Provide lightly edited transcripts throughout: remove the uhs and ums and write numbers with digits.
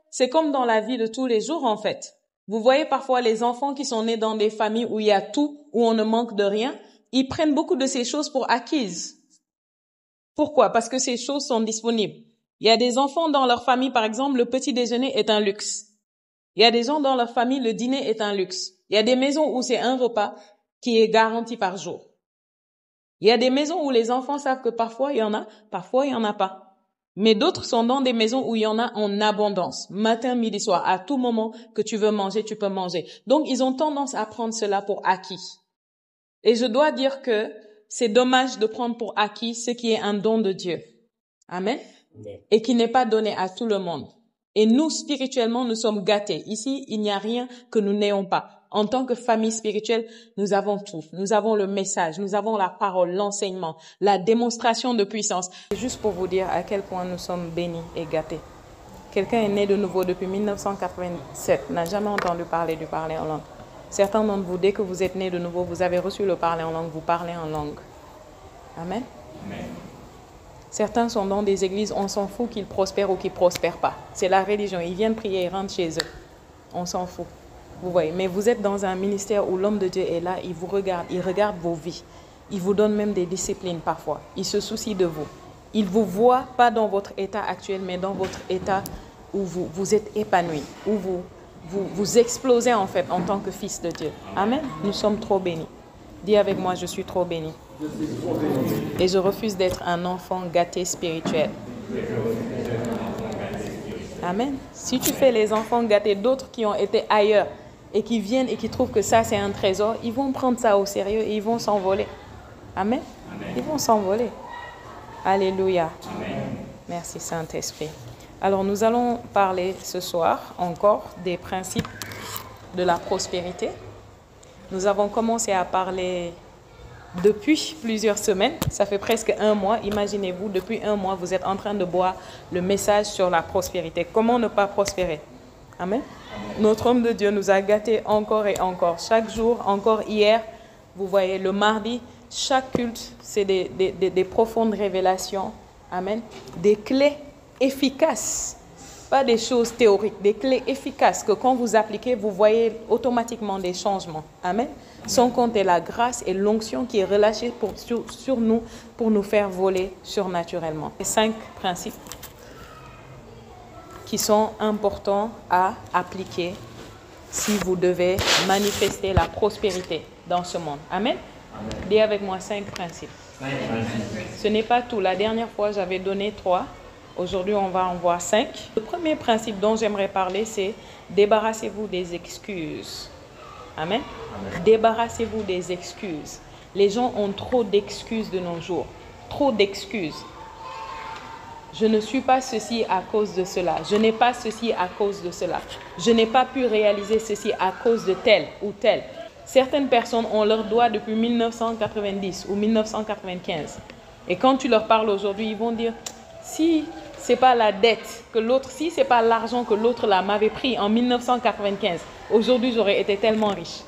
c'est comme dans la vie de tous les jours en fait. Vous voyez parfois les enfants qui sont nés dans des familles où il y a tout, où on ne manque de rien, ils prennent beaucoup de ces choses pour acquises. Pourquoi? Parce que ces choses sont disponibles. Il y a des enfants dans leur famille, par exemple, le petit déjeuner est un luxe. Il y a des gens dans leur famille, le dîner est un luxe. Il y a des maisons où c'est un repas qui est garanti par jour. Il y a des maisons où les enfants savent que parfois il y en a, parfois il y en a pas. Mais d'autres sont dans des maisons où il y en a en abondance. Matin, midi, soir, à tout moment que tu veux manger, tu peux manger. Donc, ils ont tendance à prendre cela pour acquis. Et je dois dire que c'est dommage de prendre pour acquis ce qui est un don de Dieu. Amen. Et qui n'est pas donné à tout le monde. Et nous, spirituellement, nous sommes gâtés. Ici, il n'y a rien que nous n'ayons pas. En tant que famille spirituelle, nous avons tout. Nous avons le message, nous avons la parole, l'enseignement, la démonstration de puissance. Juste pour vous dire à quel point nous sommes bénis et gâtés. Quelqu'un est né de nouveau depuis 1987, n'a jamais entendu parler du parler en langue. Certains d'entre vous, dès que vous êtes né de nouveau, vous avez reçu le parler en langue, vous parlez en langue. Amen. Amen. Certains sont dans des églises, on s'en fout qu'ils prospèrent ou qu'ils ne prospèrent pas. C'est la religion, ils viennent prier, ils rentrent chez eux. On s'en fout. Vous voyez, mais vous êtes dans un ministère où l'homme de Dieu est là, il vous regarde, il regarde vos vies. Il vous donne même des disciplines parfois. Il se soucie de vous. Il vous voit pas dans votre état actuel, mais dans votre état où vous êtes épanoui, où vous explosez en fait en tant que fils de Dieu. Amen. Nous sommes trop bénis. Dis avec moi, je suis trop béni. Et je refuse d'être un enfant gâté spirituel. Amen. Si tu fais les enfants gâtés d'autres qui ont été ailleurs et qui viennent et qui trouvent que ça c'est un trésor, ils vont prendre ça au sérieux et ils vont s'envoler. Amen. Ils vont s'envoler. Alléluia. Amen. Merci Saint-Esprit. Alors nous allons parler ce soir encore des principes de la prospérité. Nous avons commencé à parler depuis plusieurs semaines, ça fait presque un mois. Imaginez-vous, depuis un mois, vous êtes en train de boire le message sur la prospérité. Comment ne pas prospérer? Amen. Notre homme de Dieu nous a gâtés encore et encore. Chaque jour, encore hier, vous voyez, le mardi, chaque culte, c'est des profondes révélations. Amen. Des clés efficaces. Pas des choses théoriques, des clés efficaces que quand vous appliquez, vous voyez automatiquement des changements. Amen. Sans compter la grâce et l'onction qui est relâchée sur nous pour nous faire voler surnaturellement. Les 5 principes qui sont importants à appliquer si vous devez manifester la prospérité dans ce monde. Amen. Amen. Dis avec moi 5 principes. 5 principes. Ce n'est pas tout. La dernière fois, j'avais donné 3. Aujourd'hui, on va en voir 5. Le premier principe dont j'aimerais parler, c'est débarrassez-vous des excuses. Amen. Amen. Débarrassez-vous des excuses. Les gens ont trop d'excuses de nos jours. Trop d'excuses. Je ne suis pas ceci à cause de cela. Je n'ai pas ceci à cause de cela. Je n'ai pas pu réaliser ceci à cause de tel ou tel. Certaines personnes ont leurs doigts depuis 1990 ou 1995. Et quand tu leur parles aujourd'hui, ils vont dire... Si ce n'est pas la dette que l'autre, si ce n'est pas l'argent que l'autre là m'avait pris en 1995, aujourd'hui j'aurais été tellement riche.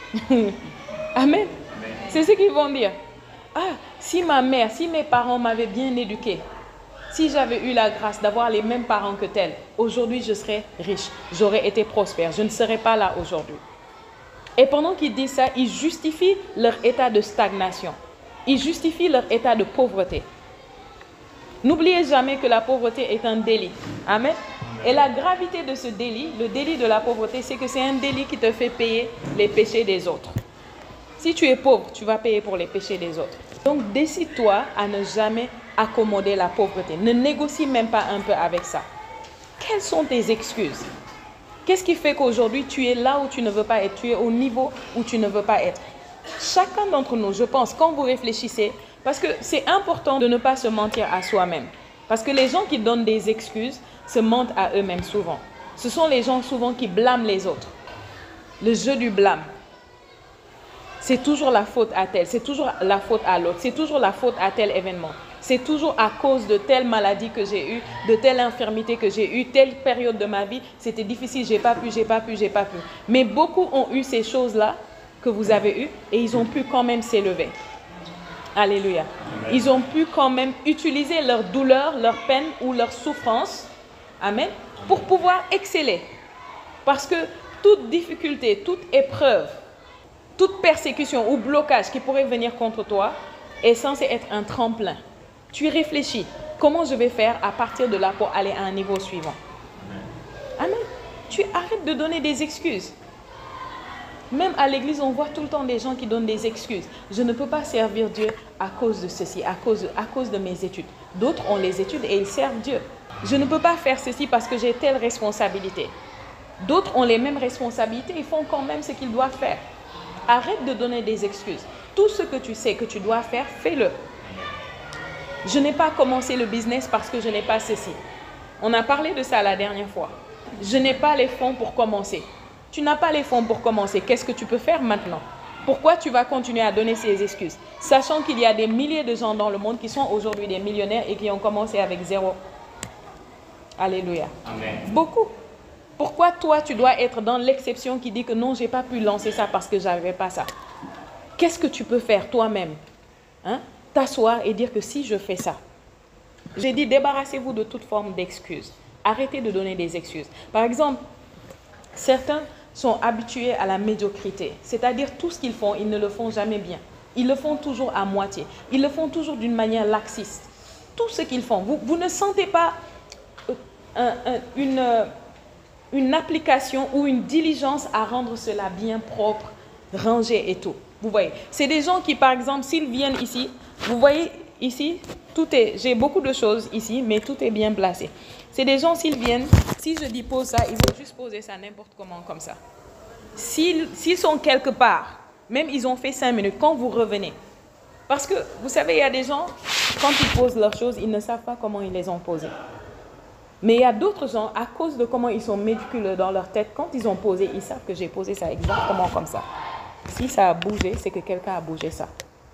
Amen. C'est ce qu'ils vont dire. Ah, si ma mère, si mes parents m'avaient bien éduqué, si j'avais eu la grâce d'avoir les mêmes parents que tel, aujourd'hui je serais riche, j'aurais été prospère, je ne serais pas là aujourd'hui. Et pendant qu'ils disent ça, ils justifient leur état de stagnation. Ils justifient leur état de pauvreté. N'oubliez jamais que la pauvreté est un délit. Amen. Et la gravité de ce délit, le délit de la pauvreté, c'est que c'est un délit qui te fait payer les péchés des autres. Si tu es pauvre, tu vas payer pour les péchés des autres. Donc décide-toi à ne jamais accommoder la pauvreté. Ne négocie même pas un peu avec ça. Quelles sont tes excuses? Qu'est-ce qui fait qu'aujourd'hui tu es là où tu ne veux pas être? Tu es au niveau où tu ne veux pas être. Chacun d'entre nous, je pense, quand vous réfléchissez, parce que c'est important de ne pas se mentir à soi-même. Parce que les gens qui donnent des excuses se mentent à eux-mêmes souvent. Ce sont les gens souvent qui blâment les autres. Le jeu du blâme. C'est toujours la faute à tel, c'est toujours la faute à l'autre, c'est toujours la faute à tel événement. C'est toujours à cause de telle maladie que j'ai eue, de telle infirmité que j'ai eue, telle période de ma vie, c'était difficile, j'ai pas pu. Mais beaucoup ont eu ces choses-là que vous avez eues et ils ont pu quand même s'élever. Alléluia. Amen. Ils ont pu quand même utiliser leur douleur, leur peine ou leur souffrance. Amen. pour pouvoir exceller. Parce que toute difficulté, toute épreuve, toute persécution ou blocage qui pourrait venir contre toi est censé être un tremplin. Tu réfléchis, comment je vais faire à partir de là pour aller à un niveau suivant. Amen. Tu arrêtes de donner des excuses. Même à l'église, on voit tout le temps des gens qui donnent des excuses. Je ne peux pas servir Dieu à cause de ceci, à cause de mes études. D'autres ont les études et ils servent Dieu. Je ne peux pas faire ceci parce que j'ai telle responsabilité. D'autres ont les mêmes responsabilités, ils font quand même ce qu'ils doivent faire. Arrête de donner des excuses. Tout ce que tu sais que tu dois faire, fais-le. Je n'ai pas commencé le business parce que je n'ai pas ceci. On a parlé de ça la dernière fois. Je n'ai pas les fonds pour commencer. Tu n'as pas les fonds pour commencer. Qu'est-ce que tu peux faire maintenant? Pourquoi tu vas continuer à donner ces excuses? Sachant qu'il y a des milliers de gens dans le monde qui sont aujourd'hui des millionnaires et qui ont commencé avec zéro. Alléluia. Amen. Beaucoup. Pourquoi toi, tu dois être dans l'exception qui dit que non, je n'ai pas pu lancer ça parce que je n'avais pas ça? Qu'est-ce que tu peux faire toi-même? T'asseoir et dire que si je fais ça. J'ai dit, débarrassez-vous de toute forme d'excuses. Arrêtez de donner des excuses. Par exemple, certains sont habitués à la médiocrité. C'est-à-dire tout ce qu'ils font, ils ne le font jamais bien. Ils le font toujours à moitié. Ils le font toujours d'une manière laxiste. Tout ce qu'ils font, vous ne sentez pas une application ou une diligence à rendre cela bien propre, rangé et tout. Vous voyez, c'est des gens qui, par exemple, s'ils viennent ici, vous voyez ici, j'ai beaucoup de choses ici, mais tout est bien placé. C'est des gens, s'ils viennent, si je dis pose ça, ils vont juste poser ça n'importe comment comme ça. S'ils sont quelque part, même ils ont fait 5 minutes, quand vous revenez, parce que vous savez, il y a des gens, quand ils posent leurs choses, ils ne savent pas comment ils les ont posées. Mais il y a d'autres gens, à cause de comment ils sont méticuleux dans leur tête, quand ils ont posé, ils savent que j'ai posé ça exactement comme ça. Si ça a bougé, c'est que quelqu'un a bougé ça.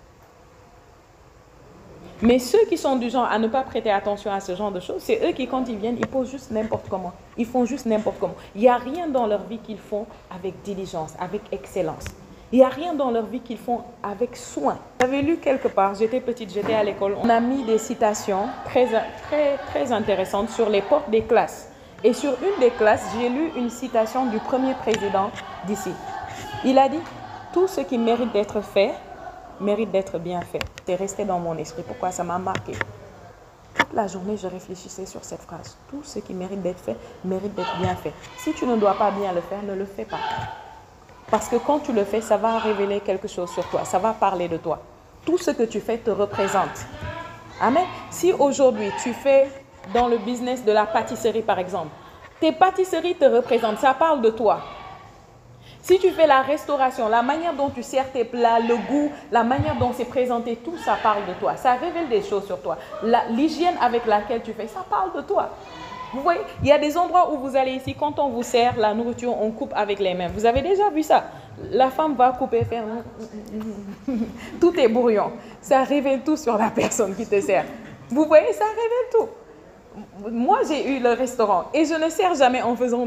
Mais ceux qui sont du genre à ne pas prêter attention à ce genre de choses, c'est eux qui, quand ils viennent, ils posent juste n'importe comment. Ils font juste n'importe comment. Il n'y a rien dans leur vie qu'ils font avec diligence, avec excellence. Il n'y a rien dans leur vie qu'ils font avec soin. J'avais lu quelque part, j'étais petite, j'étais à l'école, on a mis des citations très intéressantes sur les portes des classes. Et sur une des classes, j'ai lu une citation du premier président d'ici. Il a dit, tout ce qui mérite d'être fait, mérite d'être bien fait. C'est resté dans mon esprit. Pourquoi? Ça m'a marqué. Toute la journée, je réfléchissais sur cette phrase. Tout ce qui mérite d'être fait, mérite d'être bien fait. Si tu ne dois pas bien le faire, ne le fais pas. Parce que quand tu le fais, ça va révéler quelque chose sur toi. Ça va parler de toi. Tout ce que tu fais te représente. Amen. Si aujourd'hui, tu fais dans le business de la pâtisserie, par exemple, tes pâtisseries te représentent. Ça parle de toi. Si tu fais la restauration, la manière dont tu sers tes plats, le goût, la manière dont c'est présenté, tout ça parle de toi. Ça révèle des choses sur toi. L'hygiène avec laquelle tu fais, ça parle de toi. Vous voyez, il y a des endroits où vous allez ici, quand on vous sert la nourriture, on coupe avec les mains. Vous avez déjà vu ça? La femme va couper, faire... Tout est brouillon. Ça révèle tout sur la personne qui te sert. Vous voyez, ça révèle tout. Moi, j'ai eu le restaurant et je ne sers jamais en faisant...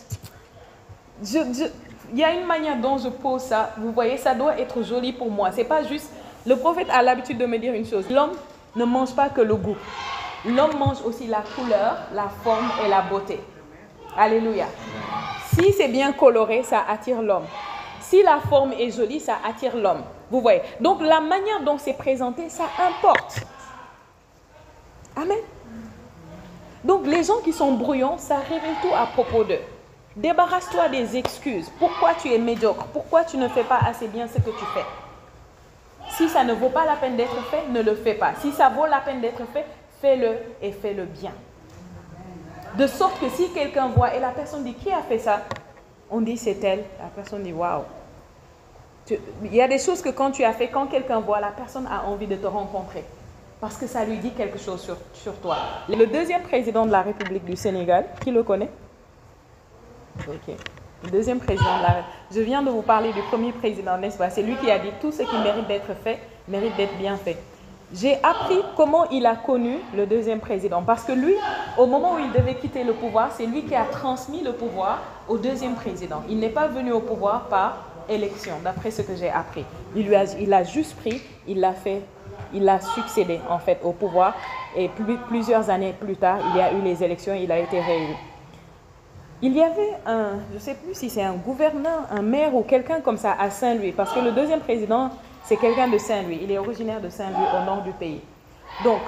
Il y a une manière dont je pose ça, vous voyez, ça doit être joli pour moi. C'est pas juste... Le prophète a l'habitude de me dire une chose. L'homme ne mange pas que le goût. L'homme mange aussi la couleur, la forme et la beauté. Alléluia. Si c'est bien coloré, ça attire l'homme. Si la forme est jolie, ça attire l'homme. Vous voyez. Donc la manière dont c'est présenté, ça importe. Amen. Donc les gens qui sont brouillons, ça révèle tout à propos d'eux. Débarrasse-toi des excuses. Pourquoi tu es médiocre? Pourquoi tu ne fais pas assez bien ce que tu fais? Si ça ne vaut pas la peine d'être fait, ne le fais pas. Si ça vaut la peine d'être fait, fais-le et fais-le bien. De sorte que si quelqu'un voit et la personne dit, qui a fait ça? On dit, c'est elle. La personne dit, waouh. Il y a des choses que quand tu as fait, quand quelqu'un voit, la personne a envie de te rencontrer. Parce que ça lui dit quelque chose sur toi. Le deuxième président de la République du Sénégal, qui le connaît? Ok. Le deuxième président de la République. Je viens de vous parler du premier président, n'est-ce pas? C'est lui qui a dit, tout ce qui mérite d'être fait, mérite d'être bien fait. J'ai appris comment il a connu le deuxième président. Parce que lui, au moment où il devait quitter le pouvoir, c'est lui qui a transmis le pouvoir au deuxième président. Il n'est pas venu au pouvoir par élection, d'après ce que j'ai appris. Il a juste pris, il a succédé en fait au pouvoir. Et plusieurs années plus tard, il y a eu les élections, il a été réélu. Il y avait je ne sais plus si c'est un gouverneur, un maire ou quelqu'un comme ça à Saint-Louis, parce que le deuxième président, c'est quelqu'un de Saint-Louis. Il est originaire de Saint-Louis, au nord du pays. Donc,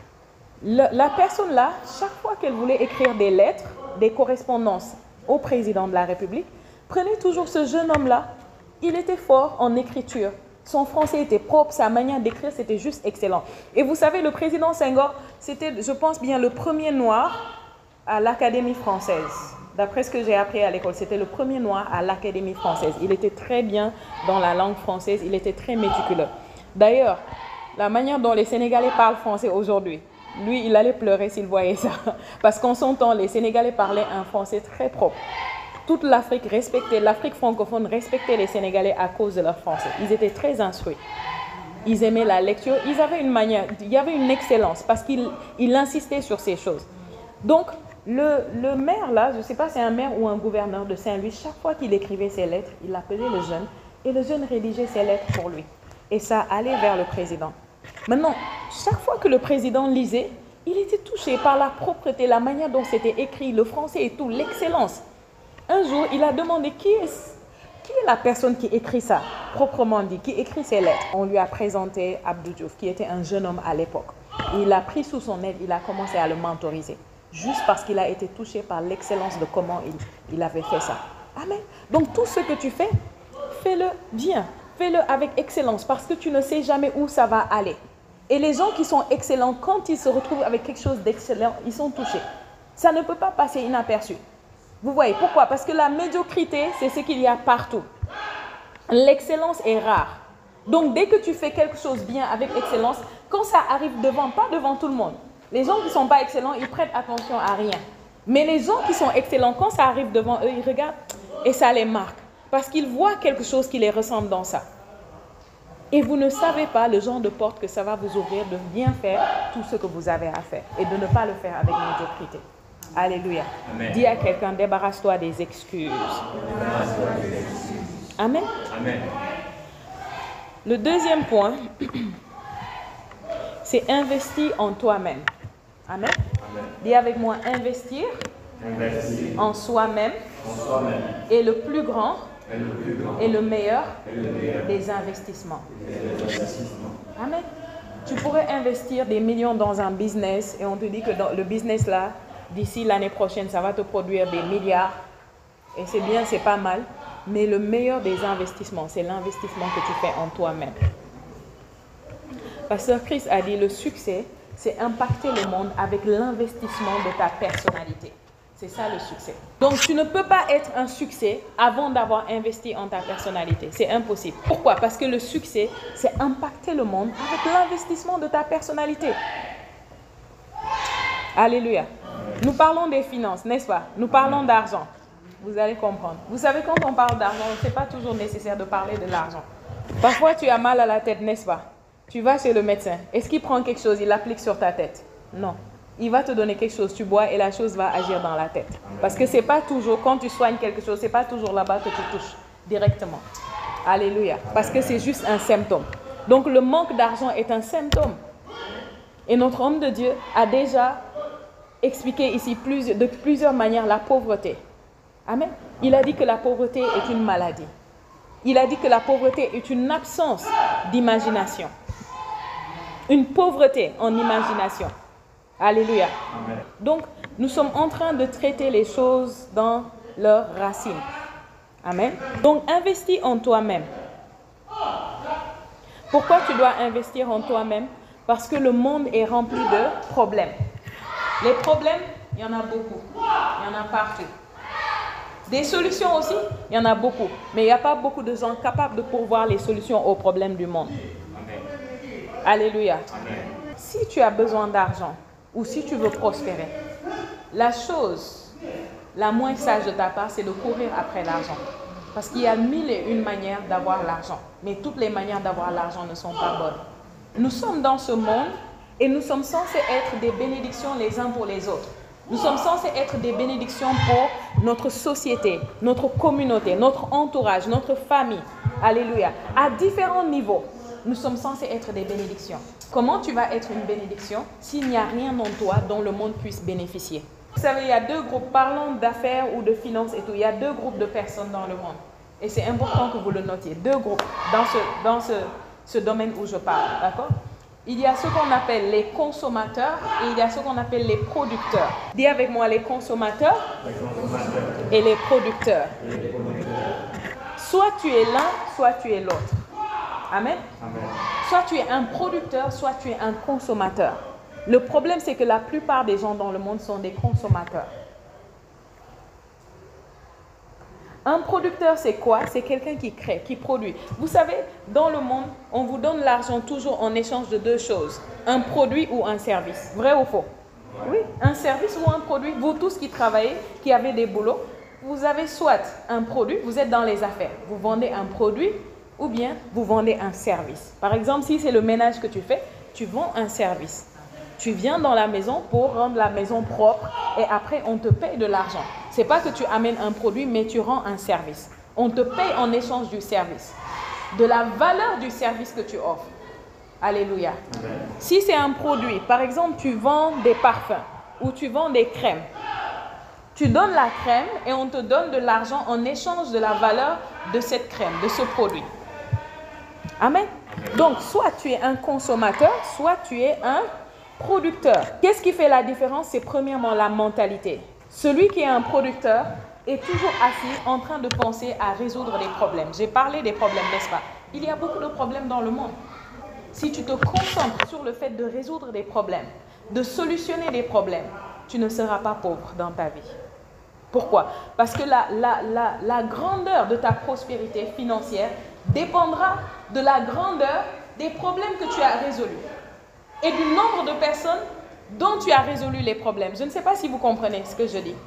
la personne là, chaque fois qu'elle voulait écrire des lettres, des correspondances au président de la République, prenait toujours ce jeune homme-là. Il était fort en écriture. Son français était propre, sa manière d'écrire, c'était juste excellent. Et vous savez, le président Senghor, c'était, je pense bien, le premier noir à l'Académie française. D'après ce que j'ai appris à l'école, c'était le premier noir à l'Académie française. Il était très bien dans la langue française, il était très méticuleux. D'ailleurs, la manière dont les Sénégalais parlent français aujourd'hui, lui, il allait pleurer s'il voyait ça. Parce qu'en son temps, les Sénégalais parlaient un français très propre. Toute l'Afrique respectait, l'Afrique francophone respectait les Sénégalais à cause de leur français. Ils étaient très instruits. Ils aimaient la lecture. Ils avaient une manière, il y avait une excellence parce qu'il insistait sur ces choses. Donc, le maire là, je ne sais pas si c'est un maire ou un gouverneur de Saint-Louis, chaque fois qu'il écrivait ses lettres, il appelait le jeune et le jeune rédigeait ses lettres pour lui. Et ça allait vers le président. Maintenant, chaque fois que le président lisait, il était touché par la propreté, la manière dont c'était écrit, le français et tout, l'excellence. Un jour, il a demandé qui est la personne qui écrit ça, proprement dit, qui écrit ces lettres. On lui a présenté Abdou Diouf, qui était un jeune homme à l'époque. Il l'a pris sous son aile, il a commencé à le mentoriser. Juste parce qu'il a été touché par l'excellence de comment il avait fait ça. Amen. Donc tout ce que tu fais, fais-le bien, fais-le avec excellence parce que tu ne sais jamais où ça va aller. Et les gens qui sont excellents, quand ils se retrouvent avec quelque chose d'excellent, ils sont touchés. Ça ne peut pas passer inaperçu. Vous voyez, pourquoi? Parce que la médiocrité, c'est ce qu'il y a partout. L'excellence est rare. Donc dès que tu fais quelque chose bien avec excellence, quand ça arrive devant, pas devant tout le monde, les gens qui ne sont pas excellents, ils prêtent attention à rien. Mais les gens qui sont excellents, quand ça arrive devant eux, ils regardent et ça les marque. Parce qu'ils voient quelque chose qui les ressemble dans ça. Et vous ne savez pas le genre de porte que ça va vous ouvrir de bien faire tout ce que vous avez à faire. Et de ne pas le faire avec médiocrité. Alléluia. Amen. Dis à quelqu'un, débarrasse-toi des excuses. Amen. Amen. Le deuxième point, c'est investir en toi-même. Amen. Amen. Dis avec moi, investir en soi-même est le plus grand et le meilleur des investissements. Amen. Tu pourrais investir des millions dans un business et on te dit que dans le business là, d'ici l'année prochaine, ça va te produire des milliards. Et c'est bien, c'est pas mal. Mais le meilleur des investissements, c'est l'investissement que tu fais en toi-même. Pasteur Chris a dit, le succès, c'est impacter le monde avec l'investissement de ta personnalité. C'est ça le succès. Donc, tu ne peux pas être un succès avant d'avoir investi en ta personnalité. C'est impossible. Pourquoi? Parce que le succès, c'est impacter le monde avec l'investissement de ta personnalité. Alléluia. Nous parlons des finances, n'est-ce pas? Nous parlons d'argent. Vous allez comprendre. Vous savez, quand on parle d'argent, ce n'est pas toujours nécessaire de parler de l'argent. Parfois, tu as mal à la tête, n'est-ce pas? Tu vas chez le médecin. Est-ce qu'il prend quelque chose, il l'applique sur ta tête? Non. Il va te donner quelque chose, tu bois et la chose va agir dans la tête. Parce que c'est pas toujours, quand tu soignes quelque chose, c'est pas toujours là-bas que tu touches directement. Alléluia. Parce que c'est juste un symptôme. Donc le manque d'argent est un symptôme. Et notre homme de Dieu a déjà expliqué ici de plusieurs manières la pauvreté. Amen. Il a dit que la pauvreté est une maladie. Il a dit que la pauvreté est une absence d'imagination. Une pauvreté en imagination. Alléluia. Amen. Donc, nous sommes en train de traiter les choses dans leurs racines. Amen. Donc, investis en toi-même. Pourquoi tu dois investir en toi-même? Parce que le monde est rempli de problèmes. Les problèmes, il y en a beaucoup. Il y en a partout. Des solutions aussi, il y en a beaucoup. Mais il n'y a pas beaucoup de gens capables de pourvoir les solutions aux problèmes du monde. Amen. Alléluia. Amen. Si tu as besoin d'argent, ou si tu veux prospérer, la chose la moins sage de ta part, c'est de courir après l'argent. Parce qu'il y a 1001 manières d'avoir l'argent. Mais toutes les manières d'avoir l'argent ne sont pas bonnes. Nous sommes dans ce monde et nous sommes censés être des bénédictions les uns pour les autres. Nous sommes censés être des bénédictions pour notre société, notre communauté, notre entourage, notre famille. Alléluia. À différents niveaux, nous sommes censés être des bénédictions. Comment tu vas être une bénédiction s'il n'y a rien en toi dont le monde puisse bénéficier? Vous savez, il y a deux groupes, parlant d'affaires ou de finances et tout, il y a deux groupes de personnes dans le monde. Et c'est important que vous le notiez. Deux groupes dans ce domaine où je parle, d'accord? Il y a ce qu'on appelle les consommateurs et il y a ce qu'on appelle les producteurs. Dis avec moi les consommateurs et les producteurs. Soit tu es l'un, soit tu es l'autre. Amen. Soit tu es un producteur, soit tu es un consommateur. Le problème, c'est que la plupart des gens dans le monde sont des consommateurs. Un producteur, c'est quoi? C'est quelqu'un qui crée, qui produit. Vous savez, dans le monde, on vous donne l'argent toujours en échange de deux choses. Un produit ou un service. Vrai ou faux? Oui, un service ou un produit. Vous tous qui travaillez, qui avez des boulots, vous avez soit un produit, vous êtes dans les affaires. Vous vendez un produit ou bien vous vendez un service. Par exemple, si c'est le ménage que tu fais, tu vends un service. Tu viens dans la maison pour rendre la maison propre et après on te paye de l'argent. Ce n'est pas que tu amènes un produit, mais tu rends un service. On te paye en échange du service, de la valeur du service que tu offres. Alléluia. Amen. Si c'est un produit, par exemple, tu vends des parfums ou tu vends des crèmes. Tu donnes la crème et on te donne de l'argent en échange de la valeur de cette crème, de ce produit. Amen. Donc, soit tu es un consommateur, soit tu es un producteur. Qu'est-ce qui fait la différence? C'est premièrement la mentalité. Celui qui est un producteur est toujours assis en train de penser à résoudre des problèmes. J'ai parlé des problèmes, n'est-ce pas? Il y a beaucoup de problèmes dans le monde. Si tu te concentres sur le fait de résoudre des problèmes, de solutionner des problèmes, tu ne seras pas pauvre dans ta vie. Pourquoi? Parce que la grandeur de ta prospérité financière dépendra de la grandeur des problèmes que tu as résolus et du nombre de personnes dont tu as résolu les problèmes. Je ne sais pas si vous comprenez ce que je dis.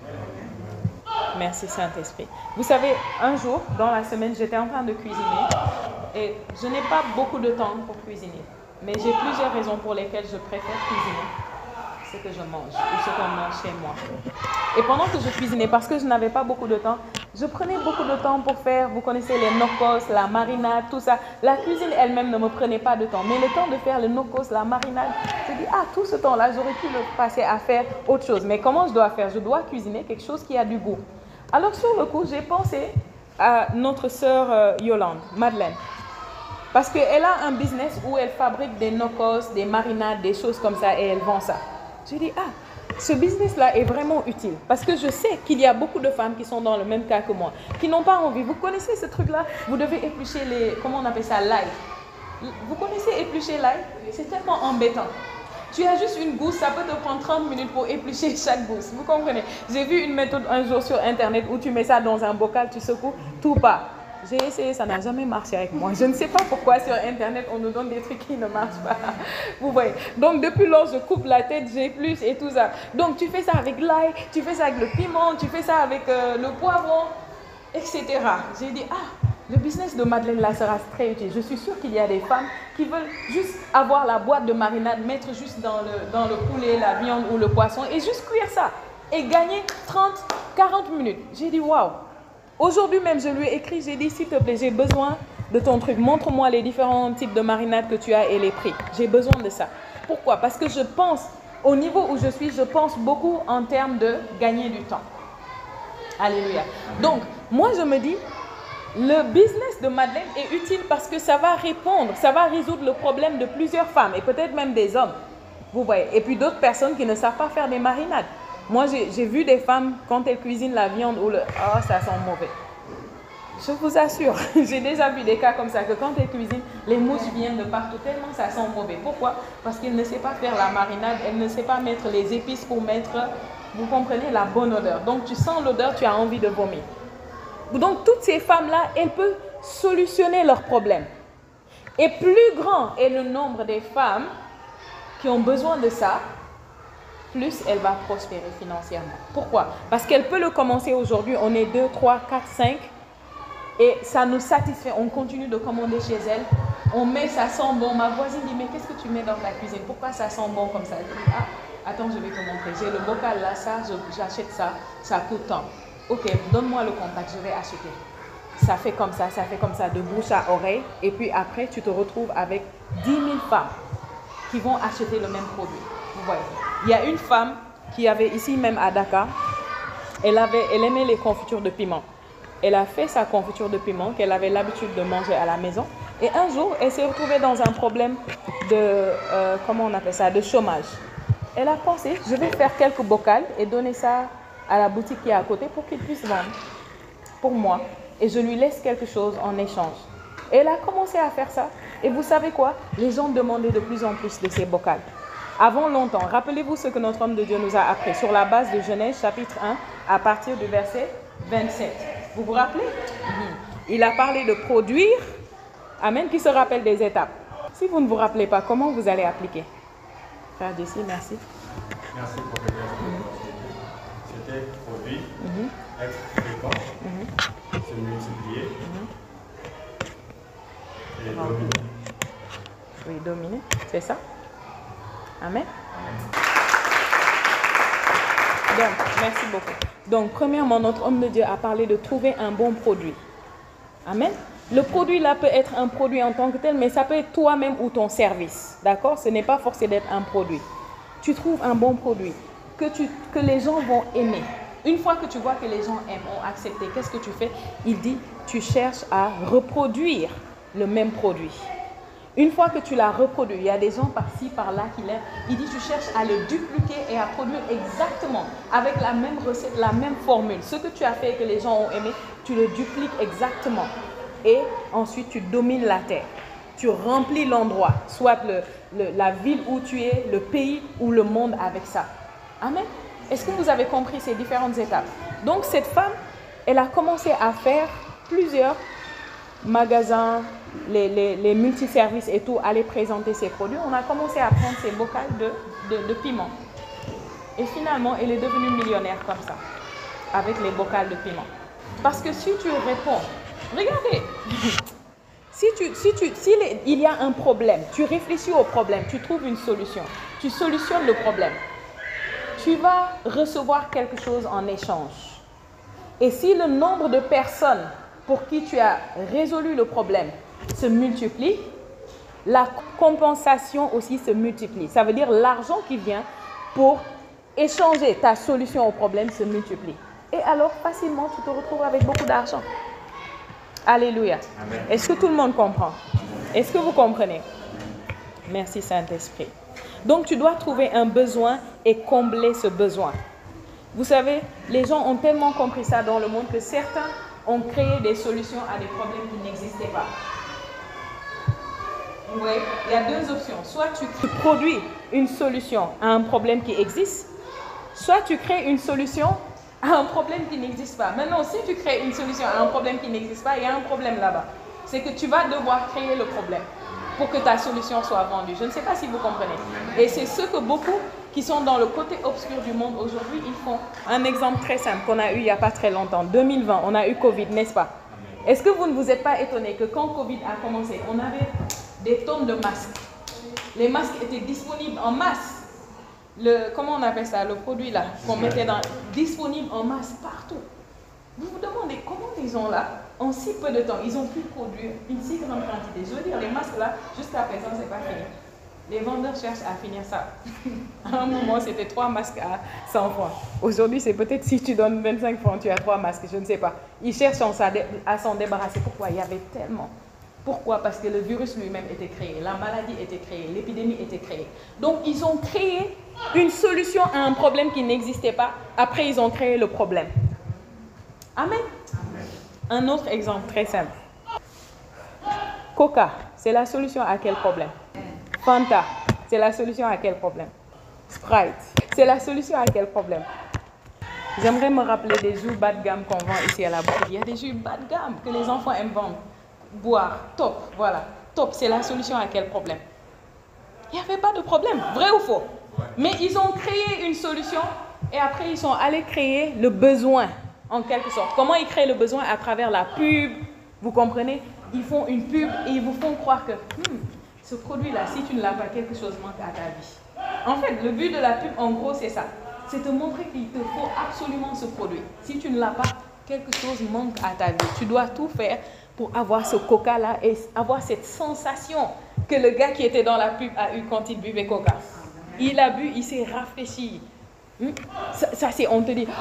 Merci Saint-Esprit. Vous savez, un jour, dans la semaine, j'étais en train de cuisiner et je n'ai pas beaucoup de temps pour cuisiner. Mais j'ai plusieurs raisons pour lesquelles je préfère cuisiner ce que je mange ou ce qu'on mange chez moi. Et pendant que je cuisinais, parce que je n'avais pas beaucoup de temps, je prenais beaucoup de temps pour faire, vous connaissez les nokos, la marinade, tout ça. La cuisine elle-même ne me prenait pas de temps. Mais le temps de faire le nokos, la marinade, je dis, ah, tout ce temps-là, j'aurais pu le passer à faire autre chose. Mais comment je dois faire? Je dois cuisiner quelque chose qui a du goût. Alors sur le coup, j'ai pensé à notre sœur Yolande, Madeleine. Parce qu'elle a un business où elle fabrique des nokos, des marinades, des choses comme ça et elle vend ça. J'ai dit, ah, ce business-là est vraiment utile. Parce que je sais qu'il y a beaucoup de femmes qui sont dans le même cas que moi, qui n'ont pas envie. Vous connaissez ce truc-là? Vous devez éplucher les, comment on appelle ça, l'ail. Vous connaissez éplucher l'ail? C'est tellement embêtant. Tu as juste une gousse, ça peut te prendre 30 minutes pour éplucher chaque gousse. Vous comprenez? J'ai vu une méthode un jour sur Internet où tu mets ça dans un bocal, tu secoues, tout part. J'ai essayé, ça n'a jamais marché avec moi. Je ne sais pas pourquoi sur Internet, on nous donne des trucs qui ne marchent pas. Vous voyez. Donc, depuis lors, je coupe la tête, j'épluche et tout ça. Donc, tu fais ça avec l'ail, tu fais ça avec le piment, tu fais ça avec le poivron, etc. J'ai dit, ah, le business de Madeleine là sera très utile. Je suis sûre qu'il y a des femmes qui veulent juste avoir la boîte de marinade, mettre juste dans le poulet, la viande ou le poisson et juste cuire ça. Et gagner 30, 40 minutes. J'ai dit, waouh. Aujourd'hui même, je lui ai écrit, j'ai dit, s'il te plaît, j'ai besoin de ton truc. Montre-moi les différents types de marinades que tu as et les prix. J'ai besoin de ça. Pourquoi? Parce que je pense, au niveau où je suis, je pense beaucoup en termes de gagner du temps. Alléluia. Donc, moi, je me dis, le business de Madeleine est utile parce que ça va répondre, ça va résoudre le problème de plusieurs femmes et peut-être même des hommes. Vous voyez. Et puis d'autres personnes qui ne savent pas faire des marinades. Moi, j'ai vu des femmes, quand elles cuisinent la viande ou le... Oh, ça sent mauvais. Je vous assure, j'ai déjà vu des cas comme ça, que quand elles cuisinent, les mouches viennent de partout, tellement ça sent mauvais. Pourquoi? Parce qu'elle ne sait pas faire la marinade, elle ne sait pas mettre les épices pour mettre, vous comprenez, la bonne odeur. Donc, tu sens l'odeur, tu as envie de vomir. Donc, toutes ces femmes-là, elles peuvent solutionner leurs problèmes. Et plus grand est le nombre des femmes qui ont besoin de ça, plus elle va prospérer financièrement. Pourquoi? Parce qu'elle peut le commencer aujourd'hui, on est 2, 3, 4, 5 et ça nous satisfait. On continue de commander chez elle, on met, ça sent bon. Ma voisine dit, mais qu'est-ce que tu mets dans ta cuisine? Pourquoi ça sent bon comme ça? Je dis, ah, attends, je vais te montrer. J'ai le bocal là, ça, j'achète ça, ça coûte tant. Ok, donne-moi le contact, je vais acheter. Ça fait comme ça, de bouche à oreille. Et puis après, tu te retrouves avec 10 000 femmes qui vont acheter le même produit. Vous voyez. Il y a une femme qui avait ici même à Dakar. Elle aimait les confitures de piment. Elle a fait sa confiture de piment qu'elle avait l'habitude de manger à la maison. Et un jour, elle s'est retrouvée dans un problème de chômage. Elle a pensé, je vais faire quelques bocals et donner ça à la boutique qui est à côté pour qu'ils puissent vendre pour moi. Et je lui laisse quelque chose en échange. Et elle a commencé à faire ça. Et vous savez quoi? Les gens demandaient de plus en plus de ces bocals. Avant longtemps, rappelez-vous ce que notre homme de Dieu nous a appris sur la base de Genèse chapitre 1 à partir du verset 27. Vous vous rappelez? Il a parlé de produire, amen, qui se rappelle des étapes. Si vous ne vous rappelez pas, comment vous allez appliquer? Frère d'ici, merci. Merci pour le C'était produire, être fréquent, se multiplier et dominer. Oui, dominer, c'est ça? Amen. Donc, merci beaucoup. Donc, premièrement, notre homme de Dieu a parlé de trouver un bon produit. Amen. Le produit là peut être un produit en tant que tel, mais ça peut être toi-même ou ton service. D'accord? Ce n'est pas forcé d'être un produit. Tu trouves un bon produit que les gens vont aimer. Une fois que tu vois que les gens aiment, ont accepté, qu'est-ce que tu fais? Il dit, tu cherches à reproduire le même produit. Une fois que tu l'as reproduit, il y a des gens par-ci, par-là qui l'aiment. Il dit, tu cherches à le dupliquer et à produire exactement avec la même recette, la même formule. Ce que tu as fait et que les gens ont aimé, tu le dupliques exactement. Et ensuite, tu domines la terre. Tu remplis l'endroit, soit la ville où tu es, le pays ou le monde avec ça. Amen. Est-ce que vous avez compris ces différentes étapes? Donc, cette femme, elle a commencé à faire plusieurs magasins, les multiservices et tout, aller présenter ses produits. On a commencé à prendre ses bocals de piment. Et finalement, elle est devenue millionnaire comme ça, avec les bocals de piment. Parce que si tu réponds, regardez, il y a un problème, tu réfléchis au problème, tu trouves une solution, tu solutionnes le problème, tu vas recevoir quelque chose en échange. Et si le nombre de personnes pour qui tu as résolu le problème se multiplie, la compensation aussi se multiplie. Ça veut dire l'argent qui vient pour échanger ta solution au problème se multiplie. Et alors, facilement, tu te retrouves avec beaucoup d'argent. Alléluia. Est-ce que tout le monde comprend? Est-ce que vous comprenez? Merci Saint-Esprit. Donc, tu dois trouver un besoin et combler ce besoin. Vous savez, les gens ont tellement compris ça dans le monde que certains ont créé des solutions à des problèmes qui n'existaient pas. Oui, il y a deux options. Soit tu produis une solution à un problème qui existe, soit tu crées une solution à un problème qui n'existe pas. Maintenant, si tu crées une solution à un problème qui n'existe pas, il y a un problème là-bas. C'est que tu vas devoir créer le problème pour que ta solution soit vendue. Je ne sais pas si vous comprenez. Et c'est ce que beaucoup qui sont dans le côté obscur du monde aujourd'hui, ils font. Un exemple très simple qu'on a eu il n'y a pas très longtemps, 2020, on a eu Covid, n'est-ce pas? Est-ce que vous ne vous êtes pas étonné que quand Covid a commencé, on avait des tonnes de masques. Les masques étaient disponibles en masse. Comment on appelle ça? Le produit là, qu'on mettait disponible en masse partout. Vous vous demandez comment ils gens là, en si peu de temps, ils ont pu produire une si grande quantité. Je veux dire, les masques là, jusqu'à présent, c'est pas fini. Les vendeurs cherchent à finir ça. À un moment, c'était 3 masques à 100 francs. Aujourd'hui, c'est peut-être si tu donnes 25 francs, tu as 3 masques, je ne sais pas. Ils cherchent à s'en débarrasser. Pourquoi? Il y avait tellement. Pourquoi? Parce que le virus lui-même était créé, la maladie était créée, l'épidémie était créée. Donc, ils ont créé une solution à un problème qui n'existait pas. Après, ils ont créé le problème. Amen. Amen. Un autre exemple très simple. Coca, c'est la solution à quel problème? Fanta, c'est la solution à quel problème? Sprite, c'est la solution à quel problème? J'aimerais me rappeler des jus bas de gamme qu'on vend ici à la boutique. Il y a des jus bas de gamme que les enfants aiment vendre. Boire, top, voilà. Top, c'est la solution à quel problème? Il n'y avait pas de problème, vrai ou faux? Mais ils ont créé une solution et après ils sont allés créer le besoin, en quelque sorte. Comment ils créent le besoin? À travers la pub, vous comprenez? Ils font une pub et ils vous font croire que ce produit-là, si tu ne l'as pas, quelque chose manque à ta vie. En fait, le but de la pub, en gros, c'est ça. C'est te montrer qu'il te faut absolument ce produit. Si tu ne l'as pas, quelque chose manque à ta vie. Tu dois tout faire pour avoir ce coca-là et avoir cette sensation que le gars qui était dans la pub a eu quand il buvait coca. Il a bu, il s'est rafraîchi. Ça c'est, on te dit...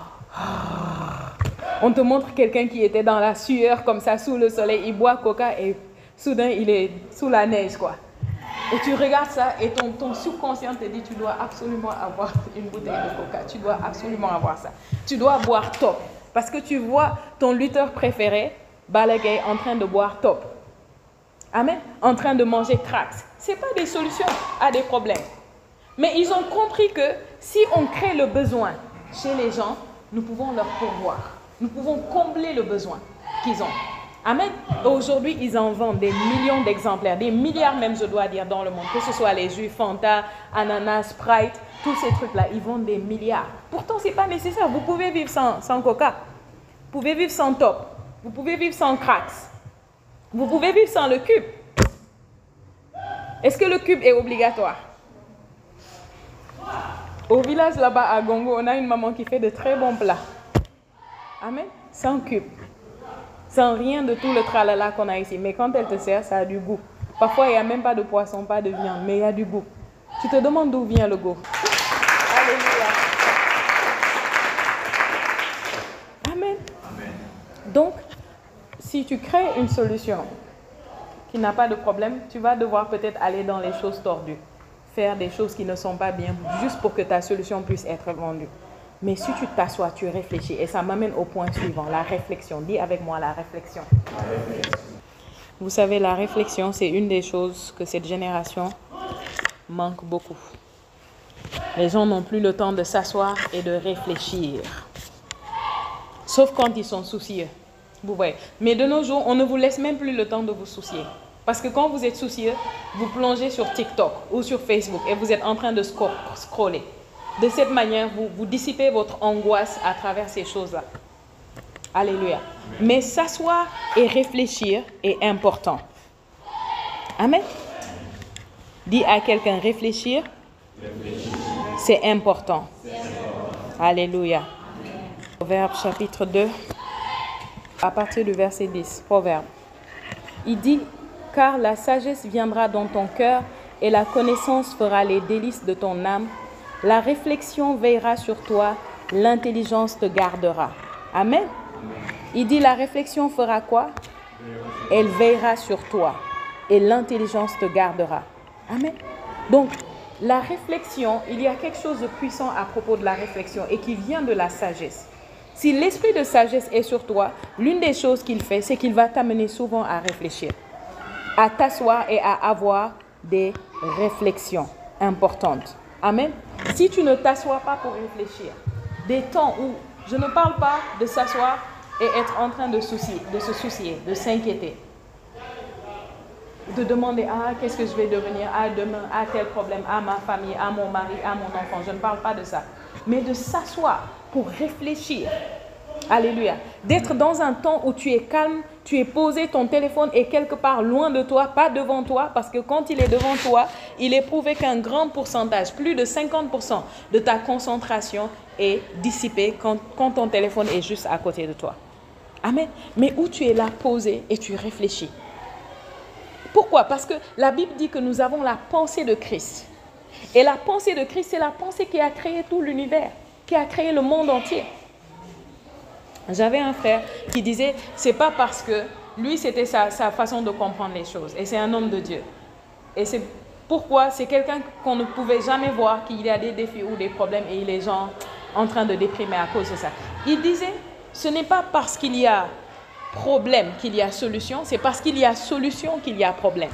On te montre quelqu'un qui était dans la sueur comme ça sous le soleil, il boit coca et soudain il est sous la neige quoi. Et tu regardes ça et ton subconscient te dit tu dois absolument avoir une bouteille de coca, tu dois absolument avoir ça. Tu dois boire top parce que tu vois ton lutteur préféré, Balaguer, en train de boire top. Amen. En train de manger crack. Ce n'est pas des solutions à des problèmes. Mais ils ont compris que si on crée le besoin chez les gens, nous pouvons leur pourvoir. Nous pouvons combler le besoin qu'ils ont. Amen. Aujourd'hui, ils en vendent des millions d'exemplaires, des milliards même, je dois dire, dans le monde. Que ce soit les jus, Fanta, Ananas, Sprite, tous ces trucs-là, ils vendent des milliards. Pourtant, ce n'est pas nécessaire. Vous pouvez vivre sans coca. Vous pouvez vivre sans top. Vous pouvez vivre sans cracks. Vous pouvez vivre sans le cube. Est-ce que le cube est obligatoire? Au village là-bas à Gongo, on a une maman qui fait de très bons plats. Amen. Sans cube. Sans rien de tout le tralala qu'on a ici. Mais quand elle te sert, ça a du goût. Parfois, il n'y a même pas de poisson, pas de viande, mais il y a du goût. Tu te demandes d'où vient le goût. Alléluia. Amen. Amen. Donc, si tu crées une solution qui n'a pas de problème, tu vas devoir peut-être aller dans les choses tordues. Faire des choses qui ne sont pas bien, juste pour que ta solution puisse être vendue. Mais si tu t'assois, tu réfléchis, et ça m'amène au point suivant, la réflexion. Dis avec moi la réflexion. Vous savez, la réflexion, c'est une des choses que cette génération manque beaucoup. Les gens n'ont plus le temps de s'asseoir et de réfléchir. Sauf quand ils sont soucieux. Vous voyez. Mais de nos jours, on ne vous laisse même plus le temps de vous soucier. Parce que quand vous êtes soucieux, vous plongez sur TikTok ou sur Facebook et vous êtes en train de scroller. De cette manière, vous dissipez votre angoisse à travers ces choses-là. Alléluia. Mais s'asseoir et réfléchir est important. Amen. Dis à quelqu'un, réfléchir, c'est important. Alléluia. Proverbe chapitre 2, à partir du verset 10. Proverbe. Il dit, car la sagesse viendra dans ton cœur et la connaissance fera les délices de ton âme. La réflexion veillera sur toi, l'intelligence te gardera. Amen. Il dit la réflexion fera quoi? Elle veillera sur toi et l'intelligence te gardera. Amen. Donc, la réflexion, il y a quelque chose de puissant à propos de la réflexion et qui vient de la sagesse. Si l'esprit de sagesse est sur toi, l'une des choses qu'il fait, c'est qu'il va t'amener souvent à réfléchir, à t'asseoir et à avoir des réflexions importantes. Amen. Si tu ne t'assois pas pour réfléchir, des temps où je ne parle pas de s'asseoir et être en train de se soucier, de s'inquiéter, de demander qu'est-ce que je vais devenir, demain, tel problème, ma famille, mon mari, mon enfant. Je ne parle pas de ça. Mais de s'asseoir pour réfléchir. Alléluia. D'être dans un temps où tu es calme, tu es posé, ton téléphone est quelque part loin de toi, pas devant toi, parce que quand il est devant toi, il est prouvé qu'un grand pourcentage, plus de 50% de ta concentration est dissipée quand ton téléphone est juste à côté de toi. Amen. Mais où tu es là posé et tu réfléchis. Pourquoi? Parce que la Bible dit que nous avons la pensée de Christ. Et la pensée de Christ, c'est la pensée qui a créé tout l'univers, qui a créé le monde entier. J'avais un frère qui disait, c'est pas parce que lui, c'était sa façon de comprendre les choses. Et c'est un homme de Dieu. Et c'est pourquoi c'est quelqu'un qu'on ne pouvait jamais voir qu'il y a des défis ou des problèmes et les gens en train de déprimer à cause de ça. Il disait, ce n'est pas parce qu'il y a problème qu'il y a solution, c'est parce qu'il y a solution qu'il y a problème.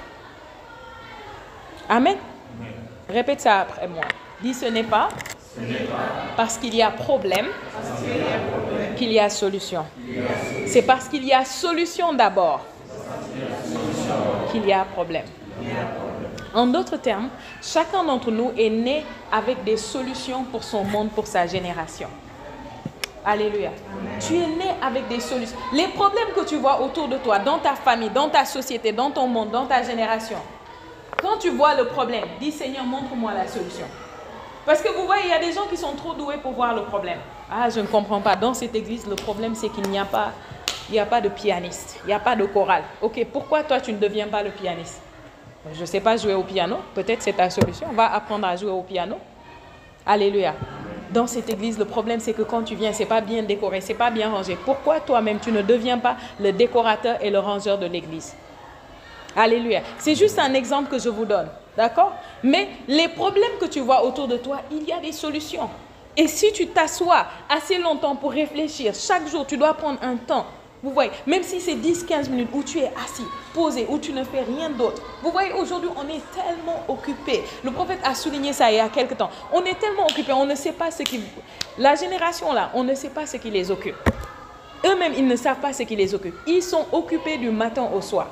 Amen. Répète ça après moi. Dis, ce n'est pas parce qu'il y a problème qu'il y a solution. C'est parce qu'il y a solution d'abord qu'il y a problème. En d'autres termes, chacun d'entre nous est né avec des solutions pour son monde, pour sa génération. Alléluia. Tu es né avec des solutions. Les problèmes que tu vois autour de toi, dans ta famille, dans ta société, dans ton monde, dans ta génération, quand tu vois le problème, dis Seigneur, montre-moi la solution. Parce que vous voyez, il y a des gens qui sont trop doués pour voir le problème. Je ne comprends pas. Dans cette église, le problème, c'est qu'il n'y a pas de pianiste. Il n'y a pas de chorale. Ok, pourquoi toi, tu ne deviens pas le pianiste? Je ne sais pas jouer au piano. Peut-être c'est ta solution. Va apprendre à jouer au piano. Alléluia. dans cette église, le problème c'est que quand tu viens, c'est pas bien décoré, c'est pas bien rangé. Pourquoi toi-même tu ne deviens pas le décorateur et le rangeur de l'église? Alléluia. C'est juste un exemple que je vous donne. D'accord? Mais les problèmes que tu vois autour de toi, il y a des solutions. Et si tu t'assois assez longtemps pour réfléchir, chaque jour, tu dois prendre un temps. Vous voyez, même si c'est 10-15 minutes où tu es assis, posé, où tu ne fais rien d'autre. Vous voyez, aujourd'hui, on est tellement occupé. Le prophète a souligné ça il y a quelque temps. On est tellement occupé, on ne sait pas ce qui... La génération là, on ne sait pas ce qui les occupe. Eux-mêmes, ils ne savent pas ce qui les occupe. Ils sont occupés du matin au soir.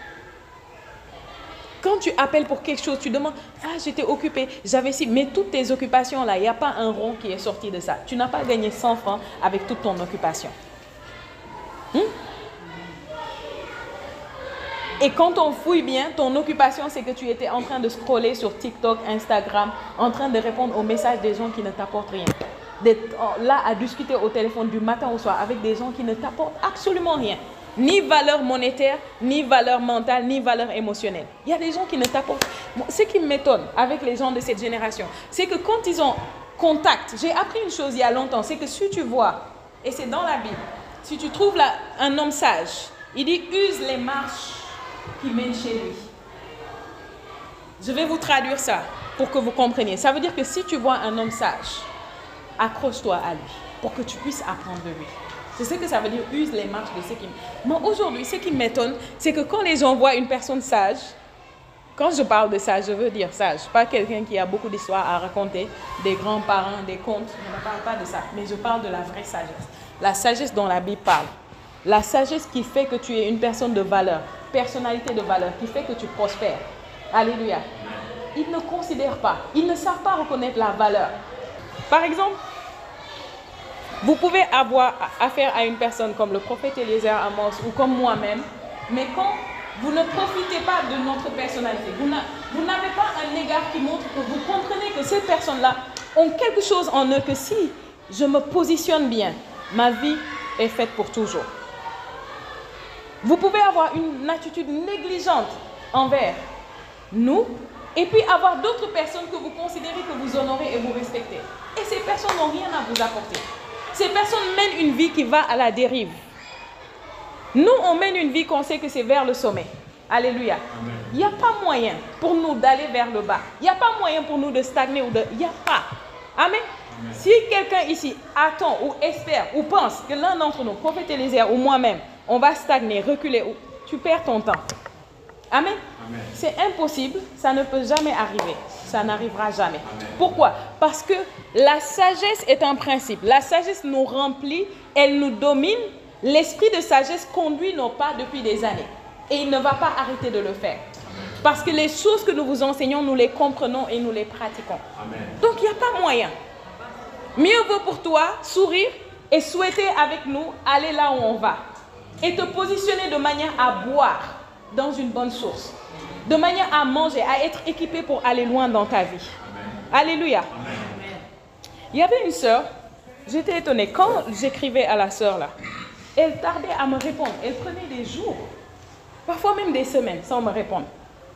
Quand tu appelles pour quelque chose, tu demandes « Ah, j'étais occupé, j'avais si... » Mais toutes tes occupations là, il n'y a pas un rond qui est sorti de ça. Tu n'as pas gagné 100 francs avec toute ton occupation. Et quand on fouille bien, ton occupation, c'est que tu étais en train de scroller sur TikTok, Instagram, en train de répondre aux messages des gens qui ne t'apportent rien. Là, à discuter au téléphone du matin au soir avec des gens qui ne t'apportent absolument rien. Ni valeur monétaire, ni valeur mentale, ni valeur émotionnelle. Il y a des gens qui ne t'apportent... Ce qui m'étonne avec les gens de cette génération, c'est que quand ils ont contact, j'ai appris une chose il y a longtemps, c'est que si tu vois, et c'est dans la Bible, si tu trouves là un homme sage, il dit « use les marches qui mènent chez lui ». Je vais vous traduire ça pour que vous compreniez. Ça veut dire que si tu vois un homme sage, accroche-toi à lui pour que tu puisses apprendre de lui. C'est ce que ça veut dire, use les marches de ceux qui... Moi, aujourd'hui, ce qui m'étonne, c'est que quand les gens voient une personne sage, quand je parle de sage, je veux dire sage, pas quelqu'un qui a beaucoup d'histoires à raconter, des grands-parents, des contes, je ne parle pas de ça, mais je parle de la vraie sagesse. La sagesse dont la Bible parle. La sagesse qui fait que tu es une personne de valeur, personnalité de valeur, qui fait que tu prospères. Alléluia. Ils ne considèrent pas, ils ne savent pas reconnaître la valeur. Par exemple, vous pouvez avoir affaire à une personne comme le prophète Eliezer Amos ou comme moi-même, mais quand vous ne profitez pas de notre personnalité, vous n'avez pas un égard qui montre que vous comprenez que ces personnes-là ont quelque chose en eux que si je me positionne bien, ma vie est faite pour toujours. Vous pouvez avoir une attitude négligente envers nous et puis avoir d'autres personnes que vous considérez que vous honorez et vous respectez. Et ces personnes n'ont rien à vous apporter. Ces personnes mènent une vie qui va à la dérive. Nous, on mène une vie qu'on sait que c'est vers le sommet. Alléluia. Il n'y a pas moyen pour nous d'aller vers le bas. Il n'y a pas moyen pour nous de stagner ou de... Il n'y a pas. Amen. Amen. Si quelqu'un ici attend ou espère ou pense que l'un d'entre nous, prophète Eliezer ou moi-même, on va stagner, reculer, tu perds ton temps. Amen. Amen. C'est impossible, ça ne peut jamais arriver. Ça n'arrivera jamais. Amen. Pourquoi? Parce que la sagesse est un principe. La sagesse nous remplit, elle nous domine. L'esprit de sagesse conduit nos pas depuis des années. Et il ne va pas arrêter de le faire. Amen. Parce que les choses que nous vous enseignons, nous les comprenons et nous les pratiquons. Amen. Donc il n'y a pas moyen. Mieux vaut pour toi sourire et souhaiter avec nous aller là où on va. Et te positionner de manière à boire dans une bonne source. De manière à manger, à être équipé pour aller loin dans ta vie. Amen. Alléluia. Amen. Il y avait une sœur, j'étais étonnée, quand j'écrivais à la sœur là, elle tardait à me répondre. Elle prenait des jours, parfois même des semaines sans me répondre.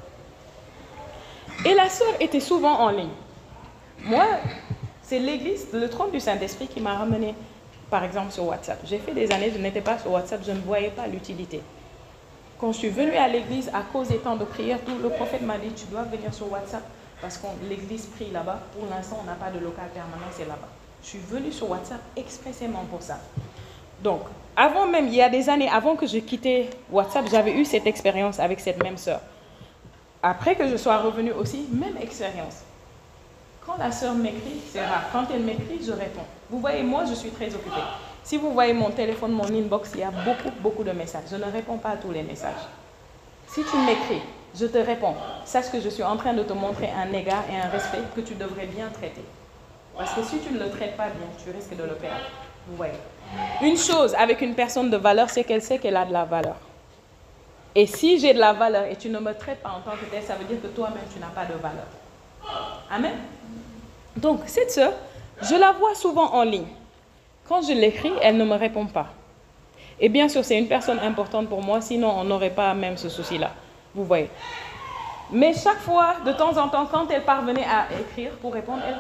Et la sœur était souvent en ligne. Moi, c'est l'église, le trône du Saint-Esprit qui m'a ramené, par exemple, sur WhatsApp. J'ai fait des années, je n'étais pas sur WhatsApp, je ne voyais pas l'utilité. Quand je suis venue à l'église, à cause des temps de prière, tout le prophète m'a dit, tu dois venir sur WhatsApp parce que l'église prie là-bas. Pour l'instant, on n'a pas de local permanent, c'est là-bas. Je suis venue sur WhatsApp expressément pour ça. Donc, avant même, il y a des années, avant que je quittais WhatsApp, j'avais eu cette expérience avec cette même sœur. Après que je sois revenue aussi, même expérience. Quand la sœur m'écrit, c'est rare. Quand elle m'écrit, je réponds. Vous voyez, moi, je suis très occupée. Si vous voyez mon téléphone, mon inbox, il y a beaucoup de messages. Je ne réponds pas à tous les messages. Si tu m'écris, je te réponds. Sache que je suis en train de te montrer un égard et un respect que tu devrais bien traiter. Parce que si tu ne le traites pas bien, tu risques de le perdre. Vous voyez. Une chose avec une personne de valeur, c'est qu'elle sait qu'elle a de la valeur. Et si j'ai de la valeur et tu ne me traites pas en tant que tel, ça veut dire que toi-même, tu n'as pas de valeur. Amen. Donc, cette sœur, je la vois souvent en ligne. Quand je l'écris, elle ne me répond pas. Et bien sûr, c'est une personne importante pour moi, sinon on n'aurait pas même ce souci-là. Vous voyez. Mais chaque fois, de temps en temps, quand elle parvenait à écrire pour répondre, elle va dire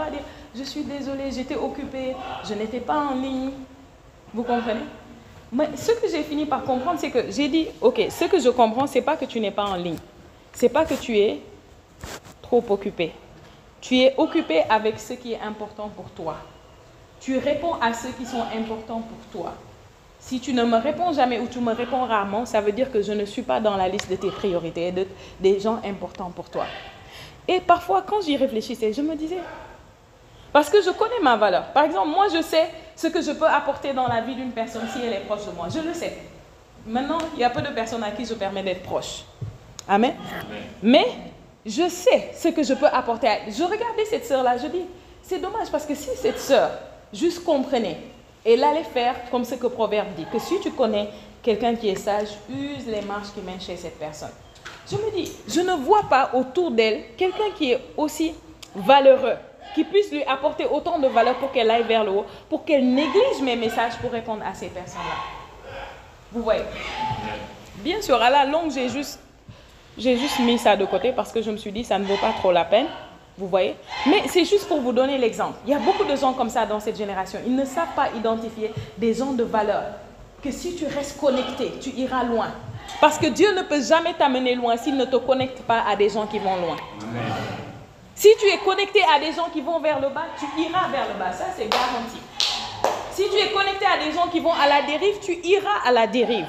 je suis désolée, j'étais occupée, je n'étais pas en ligne. Vous comprenez? Mais ce que j'ai fini par comprendre, c'est que j'ai dit, ok, ce que je comprends, ce n'est pas que tu n'es pas en ligne. Ce n'est pas que tu es trop occupé. Tu es occupé avec ce qui est important pour toi. Tu réponds à ceux qui sont importants pour toi. Si tu ne me réponds jamais ou tu me réponds rarement, ça veut dire que je ne suis pas dans la liste de tes priorités, des gens importants pour toi. Et parfois, quand j'y réfléchissais, je me disais, parce que je connais ma valeur. Par exemple, moi, je sais ce que je peux apporter dans la vie d'une personne si elle est proche de moi. Je le sais. Maintenant, il y a peu de personnes à qui je permets d'être proche. Amen. Mais je sais ce que je peux apporter. Je regardais cette sœur-là, je dis, c'est dommage parce que si cette sœur juste comprenait, elle allait faire comme ce que Proverbe dit, que si tu connais quelqu'un qui est sage, use les marches qui mènent chez cette personne. Je me dis, je ne vois pas autour d'elle quelqu'un qui est aussi valeureux, qui puisse lui apporter autant de valeur pour qu'elle aille vers le haut, pour qu'elle néglige mes messages pour répondre à ces personnes-là. Vous voyez? Bien sûr, à la longue, j'ai juste mis ça de côté parce que je me suis dit, ça ne vaut pas trop la peine. Vous voyez? Mais c'est juste pour vous donner l'exemple. Il y a beaucoup de gens comme ça dans cette génération. Ils ne savent pas identifier des gens de valeur. Que si tu restes connecté, tu iras loin. Parce que Dieu ne peut jamais t'amener loin s'il ne te connecte pas à des gens qui vont loin. Amen. Si tu es connecté à des gens qui vont vers le bas, tu iras vers le bas. Ça, c'est garanti. Si tu es connecté à des gens qui vont à la dérive, tu iras à la dérive.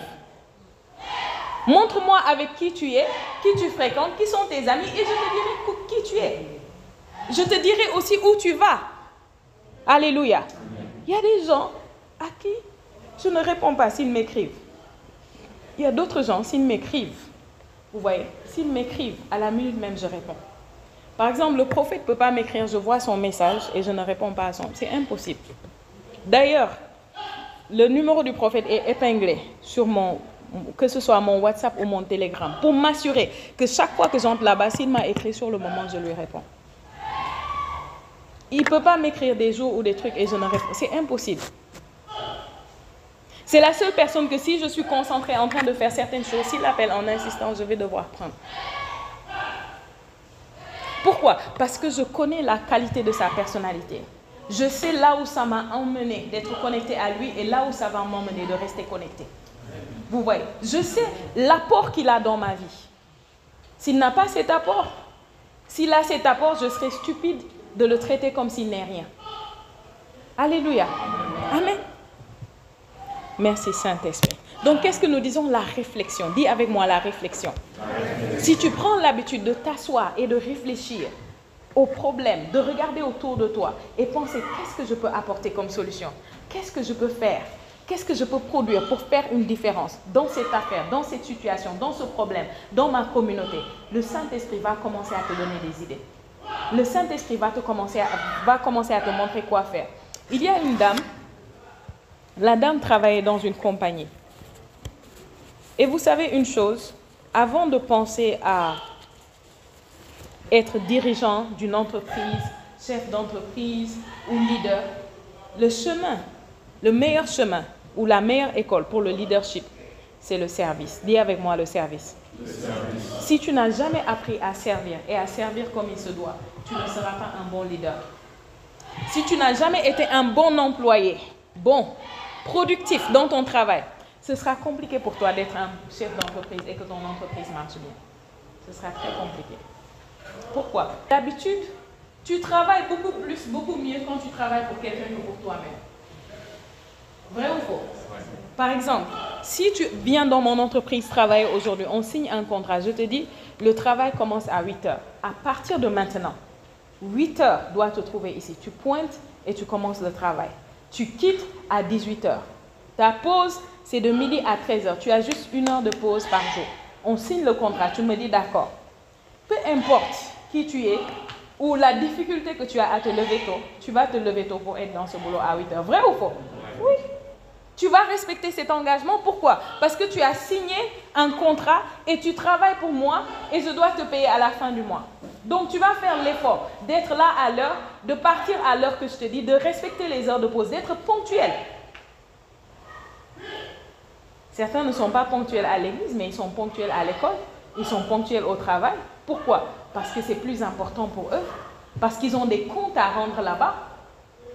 Montre-moi avec qui tu es, qui tu fréquentes, qui sont tes amis, et je te dirai qui tu es. Je te dirai aussi où tu vas. Alléluia. Il y a des gens à qui je ne réponds pas s'ils m'écrivent. Il y a d'autres gens, s'ils m'écrivent, vous voyez, s'ils m'écrivent, à la minute même, je réponds. Par exemple, le prophète ne peut pas m'écrire, je vois son message et je ne réponds pas à son. C'est impossible. D'ailleurs, le numéro du prophète est épinglé sur que ce soit mon WhatsApp ou mon Telegram, pour m'assurer que chaque fois que j'entre là-bas, s'il m'a écrit sur le moment, je lui réponds. Il ne peut pas m'écrire des jours ou des trucs et je ne réponds. C'est impossible. C'est la seule personne que si je suis concentrée en train de faire certaines choses, s'il appelle en insistant, je vais devoir prendre. Pourquoi? Parce que je connais la qualité de sa personnalité. Je sais là où ça m'a emmené d'être connecté à lui et là où ça va m'emmener de rester connecté. Vous voyez, je sais l'apport qu'il a dans ma vie. S'il n'a pas cet apport, s'il a cet apport, je serais stupide de le traiter comme s'il n'est rien. Alléluia. Amen. Merci Saint-Esprit. Donc, qu'est-ce que nous disons? La réflexion. Dis avec moi la réflexion. Si tu prends l'habitude de t'asseoir et de réfléchir aux problèmes, de regarder autour de toi et penser qu'est-ce que je peux apporter comme solution? Qu'est-ce que je peux faire? Qu'est-ce que je peux produire pour faire une différence dans cette affaire, dans cette situation, dans ce problème, dans ma communauté? Le Saint-Esprit va commencer à te donner des idées. Le Saint-Esprit va commencer à te montrer quoi faire. Il y a une dame, la dame travaillait dans une compagnie. Et vous savez une chose, avant de penser à être dirigeant d'une entreprise, chef d'entreprise ou leader, le meilleur chemin ou la meilleure école pour le leadership, c'est le service. Dis avec moi le service. Si tu n'as jamais appris à servir et à servir comme il se doit, tu ne seras pas un bon leader. Si tu n'as jamais été un bon employé, productif dans ton travail, ce sera compliqué pour toi d'être un chef d'entreprise et que ton entreprise marche bien. Ce sera très compliqué. Pourquoi? D'habitude, tu travailles beaucoup plus, beaucoup mieux quand tu travailles pour quelqu'un que pour toi-même. Vrai ou faux? Par exemple, si tu viens dans mon entreprise travailler aujourd'hui, on signe un contrat, je te dis, le travail commence à 8 heures. À partir de maintenant, 8 heures doit te trouver ici. Tu pointes et tu commences le travail. Tu quittes à 18 heures. Ta pause, c'est de midi à 13 heures. Tu as juste 1 heure de pause par jour. On signe le contrat, tu me dis d'accord. Peu importe qui tu es ou la difficulté que tu as à te lever tôt, tu vas te lever tôt pour être dans ce boulot à 8 heures. Vrai ou faux? Oui. Tu vas respecter cet engagement. Pourquoi? Parce que tu as signé un contrat et tu travailles pour moi et je dois te payer à la fin du mois. Donc, tu vas faire l'effort d'être là à l'heure, de partir à l'heure que je te dis, de respecter les heures de pause, d'être ponctuel. Certains ne sont pas ponctuels à l'église, mais ils sont ponctuels à l'école. Ils sont ponctuels au travail. Pourquoi? Parce que c'est plus important pour eux. Parce qu'ils ont des comptes à rendre là-bas.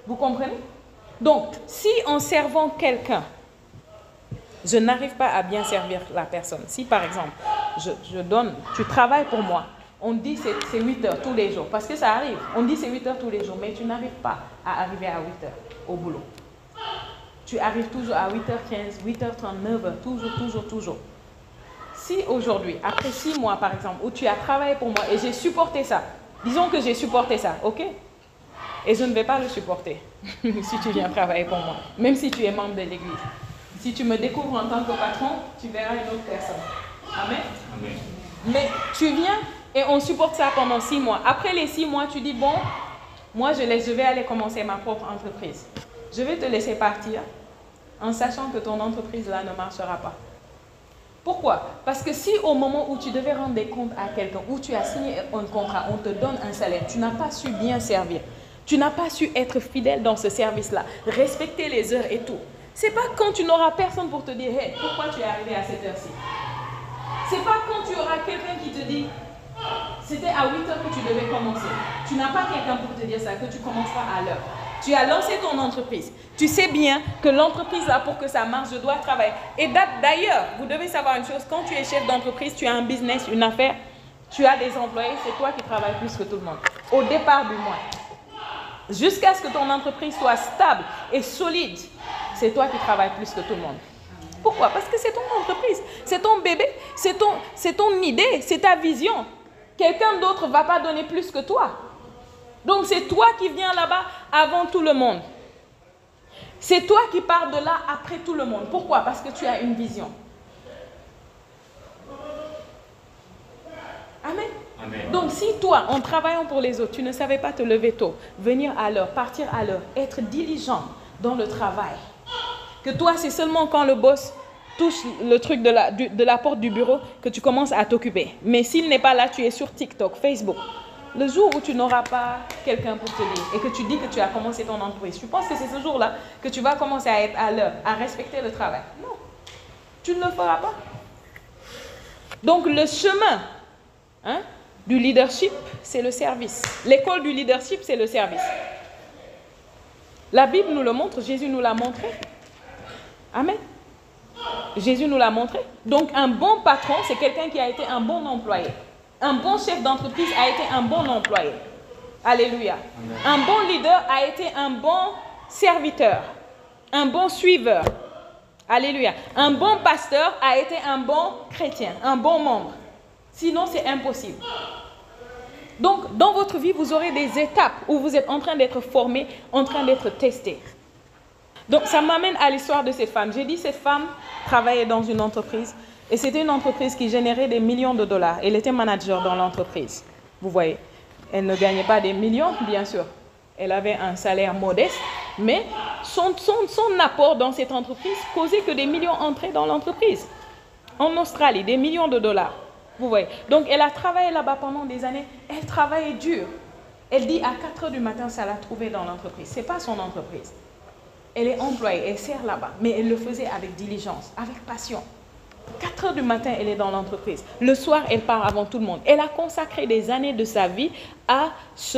Vous comprenez? Donc, si en servant quelqu'un, je n'arrive pas à bien servir la personne, si par exemple, tu travailles pour moi, on dit c'est 8 heures tous les jours, parce que ça arrive, on dit c'est 8 heures tous les jours, mais tu n'arrives pas à arriver à 8 heures au boulot. Tu arrives toujours à 8h15, 8h30, 9h, toujours. Si aujourd'hui, après 6 mois par exemple, où tu as travaillé pour moi et j'ai supporté ça, disons que j'ai supporté ça, ok? Et je ne vais pas le supporter si tu viens travailler pour moi, même si tu es membre de l'église. Si tu me découvres en tant que patron, tu verras une autre personne. Amen. Amen. Mais tu viens et on supporte ça pendant 6 mois. Après les 6 mois, tu dis, bon, moi je vais aller commencer ma propre entreprise. Je vais te laisser partir en sachant que ton entreprise là ne marchera pas. Pourquoi? Parce que si au moment où tu devais rendre des comptes à quelqu'un, où tu as signé un contrat, on te donne un salaire, tu n'as pas su bien servir, tu n'as pas su être fidèle dans ce service-là, respecter les heures et tout. C'est pas quand tu n'auras personne pour te dire, hey, pourquoi tu es arrivé à cette heure-ci? C'est pas quand tu auras quelqu'un qui te dit, c'était à 8 heures que tu devais commencer. Tu n'as pas quelqu'un pour te dire ça, que tu commenceras à l'heure. Tu as lancé ton entreprise. Tu sais bien que l'entreprise, là, pour que ça marche, je dois travailler. Et d'ailleurs, vous devez savoir une chose, quand tu es chef d'entreprise, tu as un business, une affaire, tu as des employés, c'est toi qui travailles plus que tout le monde. Au départ du mois. Jusqu'à ce que ton entreprise soit stable et solide, c'est toi qui travailles plus que tout le monde. Pourquoi? Parce que c'est ton entreprise, c'est ton bébé, c'est ton idée, c'est ta vision. Quelqu'un d'autre ne va pas donner plus que toi. Donc c'est toi qui viens là-bas avant tout le monde. C'est toi qui pars de là après tout le monde. Pourquoi? Parce que tu as une vision. Amen. Amen. Donc si toi, en travaillant pour les autres, tu ne savais pas te lever tôt, venir à l'heure, partir à l'heure, être diligent dans le travail, que toi, c'est seulement quand le boss touche le truc de la porte du bureau que tu commences à t'occuper. Mais s'il n'est pas là, tu es sur TikTok, Facebook. Le jour où tu n'auras pas quelqu'un pour te dire et que tu dis que tu as commencé ton entreprise, tu penses que c'est ce jour-là que tu vas commencer à être à l'heure, à respecter le travail? Non, tu ne le feras pas. Donc le chemin du leadership, c'est le service. L'école du leadership, c'est le service. La Bible nous le montre, Jésus nous l'a montré. Amen. Jésus nous l'a montré. Donc un bon patron, c'est quelqu'un qui a été un bon employé. Un bon chef d'entreprise a été un bon employé. Alléluia. Amen. Un bon leader a été un bon serviteur, un bon suiveur. Alléluia. Un bon pasteur a été un bon chrétien, un bon membre. Sinon, c'est impossible. Donc, dans votre vie, vous aurez des étapes où vous êtes en train d'être formé, en train d'être testé. Donc, ça m'amène à l'histoire de cette femme. J'ai dit, cette femme travaillait dans une entreprise et c'était une entreprise qui générait des millions de dollars. Elle était manager dans l'entreprise. Vous voyez, elle ne gagnait pas des millions, bien sûr. Elle avait un salaire modeste, mais son apport dans cette entreprise causait que des millions entraient dans l'entreprise. En Australie, des millions de dollars. Vous voyez. Donc, elle a travaillé là-bas pendant des années. Elle travaillait dur. Elle dit à 4 heures du matin, ça l'a trouvée dans l'entreprise. Ce n'est pas son entreprise. Elle est employée, elle sert là-bas. Mais elle le faisait avec diligence, avec passion. 4 heures du matin, elle est dans l'entreprise. Le soir, elle part avant tout le monde. Elle a consacré des années de sa vie à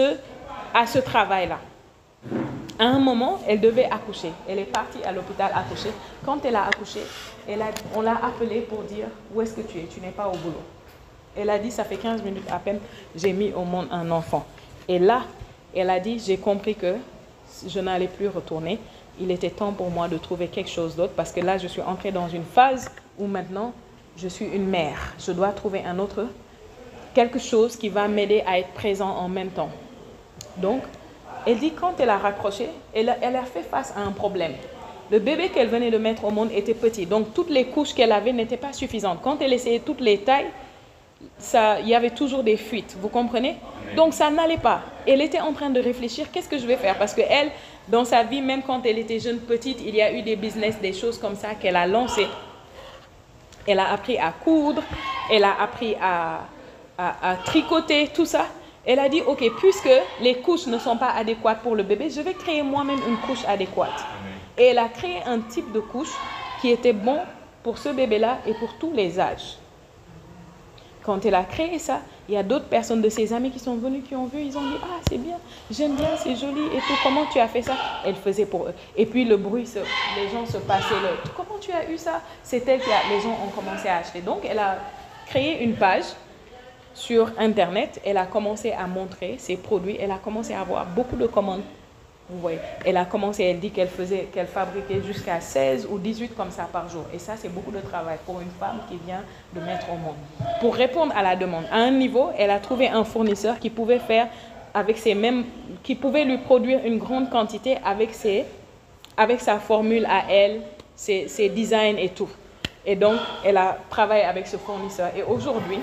ce travail-là. À un moment, elle devait accoucher. Elle est partie à l'hôpital accoucher. Quand elle a accouché, on l'a appelée pour dire « Où est-ce que tu es? Tu n'es pas au boulot. » Elle a dit « Ça fait 15 minutes à peine, j'ai mis au monde un enfant. » Et là, elle a dit « J'ai compris que je n'allais plus retourner. Il était temps pour moi de trouver quelque chose d'autre parce que là, je suis entrée dans une phase où maintenant, je suis une mère. Je dois trouver quelque chose qui va m'aider à être présent en même temps. » Donc, elle dit quand elle a raccroché, elle a fait face à un problème. Le bébé qu'elle venait de mettre au monde était petit. Donc, toutes les couches qu'elle avait n'étaient pas suffisantes. Quand elle essayait toutes les tailles, il y avait toujours des fuites. Vous comprenez? Donc, ça n'allait pas. Elle était en train de réfléchir, qu'est-ce que je vais faire? Parce qu'elle, dans sa vie, même quand elle était jeune, petite, il y a eu des business, des choses comme ça qu'elle a lancées. Elle a appris à coudre, elle a appris à tricoter, tout ça. Elle a dit, ok, puisque les couches ne sont pas adéquates pour le bébé, je vais créer moi-même une couche adéquate. Amen. Et elle a créé un type de couche qui était bon pour ce bébé-là et pour tous les âges. Quand elle a créé ça, il y a d'autres personnes de ses amis qui sont venues, qui ont vu, ils ont dit « Ah, c'est bien, j'aime bien, c'est joli et tout. Comment tu as fait ça ?» Elle faisait pour eux. Et puis le bruit, les gens se passaient « Comment tu as eu ça ?» C'est elle qui les gens ont commencé à acheter. Donc, elle a créé une page sur Internet. Elle a commencé à montrer ses produits. Elle a commencé à avoir beaucoup de commandes. Vous voyez, elle a commencé, elle dit qu'elle fabriquait jusqu'à 16 ou 18 comme ça par jour. Et ça, c'est beaucoup de travail pour une femme qui vient de mettre au monde. Pour répondre à la demande, à un niveau, elle a trouvé un fournisseur qui pouvait faire avec qui pouvait lui produire une grande quantité avec sa formule à elle, ses designs et tout. Et donc, elle a travaillé avec ce fournisseur. Et aujourd'hui,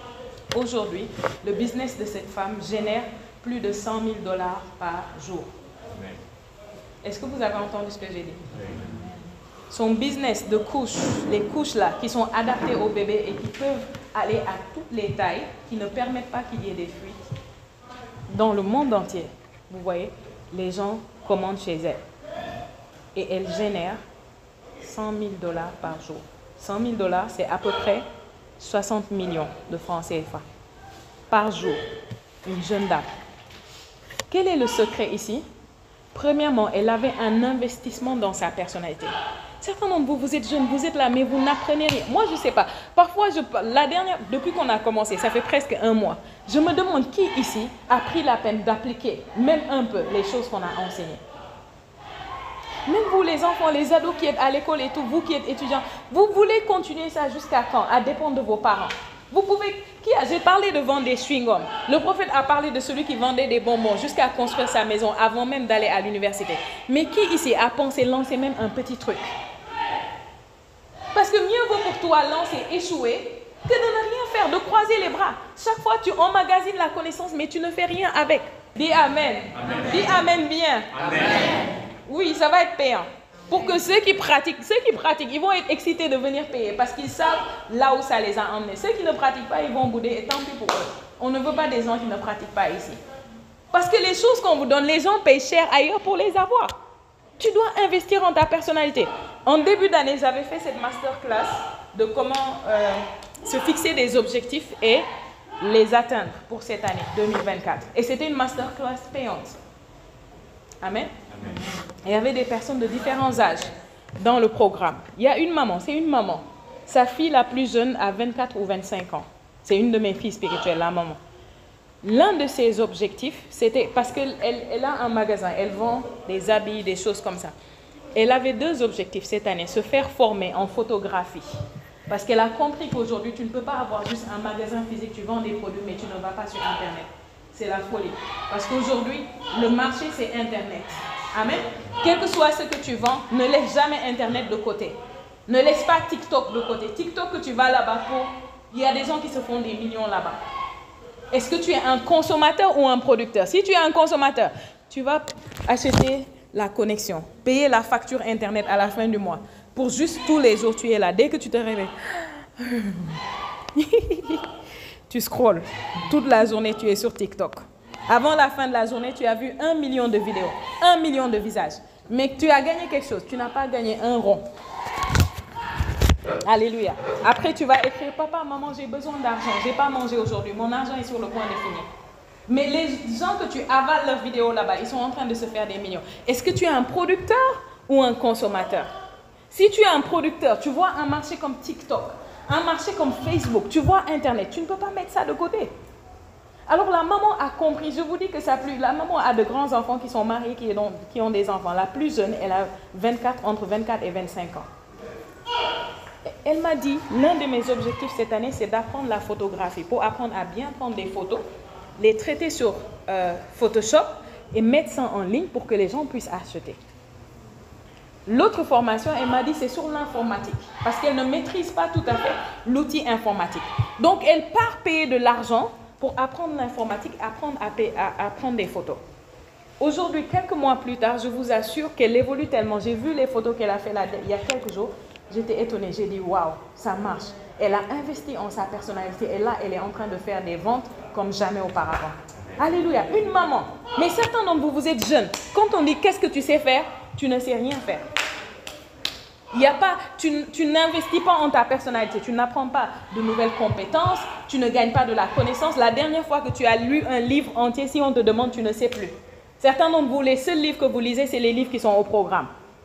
le business de cette femme génère plus de 100 000 $ par jour. Est-ce que vous avez entendu ce que j'ai dit? Son business de couches, les couches là, qui sont adaptées au bébé et qui peuvent aller à toutes les tailles, qui ne permettent pas qu'il y ait des fuites. Dans le monde entier, vous voyez, les gens commandent chez elle. Et elle génère 100 000 $ par jour. 100 000 $, c'est à peu près 60 millions de francs CFA par jour. Une jeune dame. Quel est le secret ici? Premièrement, elle avait un investissement dans sa personnalité. Certains d'entre vous, vous êtes jeunes, vous êtes là, mais vous n'apprenez rien. Moi, je ne sais pas. Parfois, depuis qu'on a commencé, ça fait presque 1 mois, je me demande qui ici a pris la peine d'appliquer, même un peu, les choses qu'on a enseignées. Même vous, les enfants, les ados qui êtes à l'école et tout, vous qui êtes étudiants, vous voulez continuer ça jusqu'à quand? À dépendre de vos parents. Vous pouvez... J'ai parlé de vendre des chewing-gums. Le prophète a parlé de celui qui vendait des bonbons jusqu'à construire sa maison avant même d'aller à l'université. Mais qui ici a pensé lancer même un petit truc? Parce que mieux vaut pour toi lancer, échouer, que de ne rien faire, de croiser les bras. Chaque fois, tu emmagasines la connaissance, mais tu ne fais rien avec. Dis Amen. Amen. Dis Amen bien. Amen. Oui, ça va être payant. Pour que ceux qui pratiquent, ils vont être excités de venir payer parce qu'ils savent là où ça les a emmenés. Ceux qui ne pratiquent pas, ils vont bouder et tant pis pour eux. On ne veut pas des gens qui ne pratiquent pas ici. Parce que les choses qu'on vous donne, les gens payent cher ailleurs pour les avoir. Tu dois investir en ta personnalité. En début d'année, j'avais fait cette masterclass de comment se fixer des objectifs et les atteindre pour cette année 2024. Et c'était une masterclass payante. Amen. Il y avait des personnes de différents âges dans le programme. Il y a une maman, c'est une maman. Sa fille la plus jeune a 24 ou 25 ans. C'est une de mes filles spirituelles, la maman. L'un de ses objectifs, c'était parce qu'elle a un magasin, elle vend des habits, des choses comme ça. Elle avait 2 objectifs cette année, se faire former en photographie. Parce qu'elle a compris qu'aujourd'hui, tu ne peux pas avoir juste un magasin physique, tu vends des produits, mais tu ne vas pas sur Internet. C'est la folie. Parce qu'aujourd'hui, le marché, c'est Internet. Amen. Quel que soit ce que tu vends, ne laisse jamais Internet de côté. Ne laisse pas TikTok de côté. TikTok que tu vas là-bas pour... Il y a des gens qui se font des millions là-bas. Est-ce que tu es un consommateur ou un producteur? Si tu es un consommateur, tu vas acheter la connexion, payer la facture Internet à la fin du mois. Pour juste tous les jours, tu es là. Dès que tu te réveilles, tu scrolles. Toute la journée, tu es sur TikTok. Avant la fin de la journée, tu as vu 1 million de vidéos, 1 million de visages. Mais tu as gagné quelque chose, tu n'as pas gagné un rond. Alléluia. Après, tu vas écrire, papa, maman, j'ai besoin d'argent, je n'ai pas mangé aujourd'hui, mon argent est sur le point de finir. Mais les gens que tu avales leurs vidéos là-bas, ils sont en train de se faire des millions. Est-ce que tu es un producteur ou un consommateur? Si tu es un producteur, tu vois un marché comme TikTok, un marché comme Facebook, tu vois Internet, tu ne peux pas mettre ça de côté. Alors la maman a compris, je vous dis que ça plus. La maman a de grands enfants qui sont mariés, qui ont des enfants. La plus jeune, elle a entre 24 et 25 ans. Elle m'a dit, l'un de mes objectifs cette année, c'est d'apprendre la photographie, pour apprendre à bien prendre des photos, les traiter sur Photoshop et mettre ça en ligne pour que les gens puissent acheter. L'autre formation, elle m'a dit, c'est sur l'informatique, parce qu'elle ne maîtrise pas tout à fait l'outil informatique. Donc, elle part payer de l'argent pour apprendre l'informatique, apprendre à prendre des photos. Aujourd'hui, quelques mois plus tard, je vous assure qu'elle évolue tellement. J'ai vu les photos qu'elle a fait là, il y a quelques jours. J'étais étonnée, j'ai dit, waouh, ça marche. Elle a investi en sa personnalité et là, elle est en train de faire des ventes comme jamais auparavant. Alléluia, une maman. Mais certains d'entre vous, vous êtes jeunes. Quand on dit, qu'est-ce que tu sais faire? Tu ne sais rien faire. Il y a pas, tu n'investis pas en ta personnalité, tu n'apprends pas de nouvelles compétences, tu ne gagnes pas de la connaissance. La dernière fois que tu as lu un livre entier, si on te demande, tu ne sais plus. Certains d'entre vous, les seuls livres que vous lisez, c'est les livres qui sont au programme.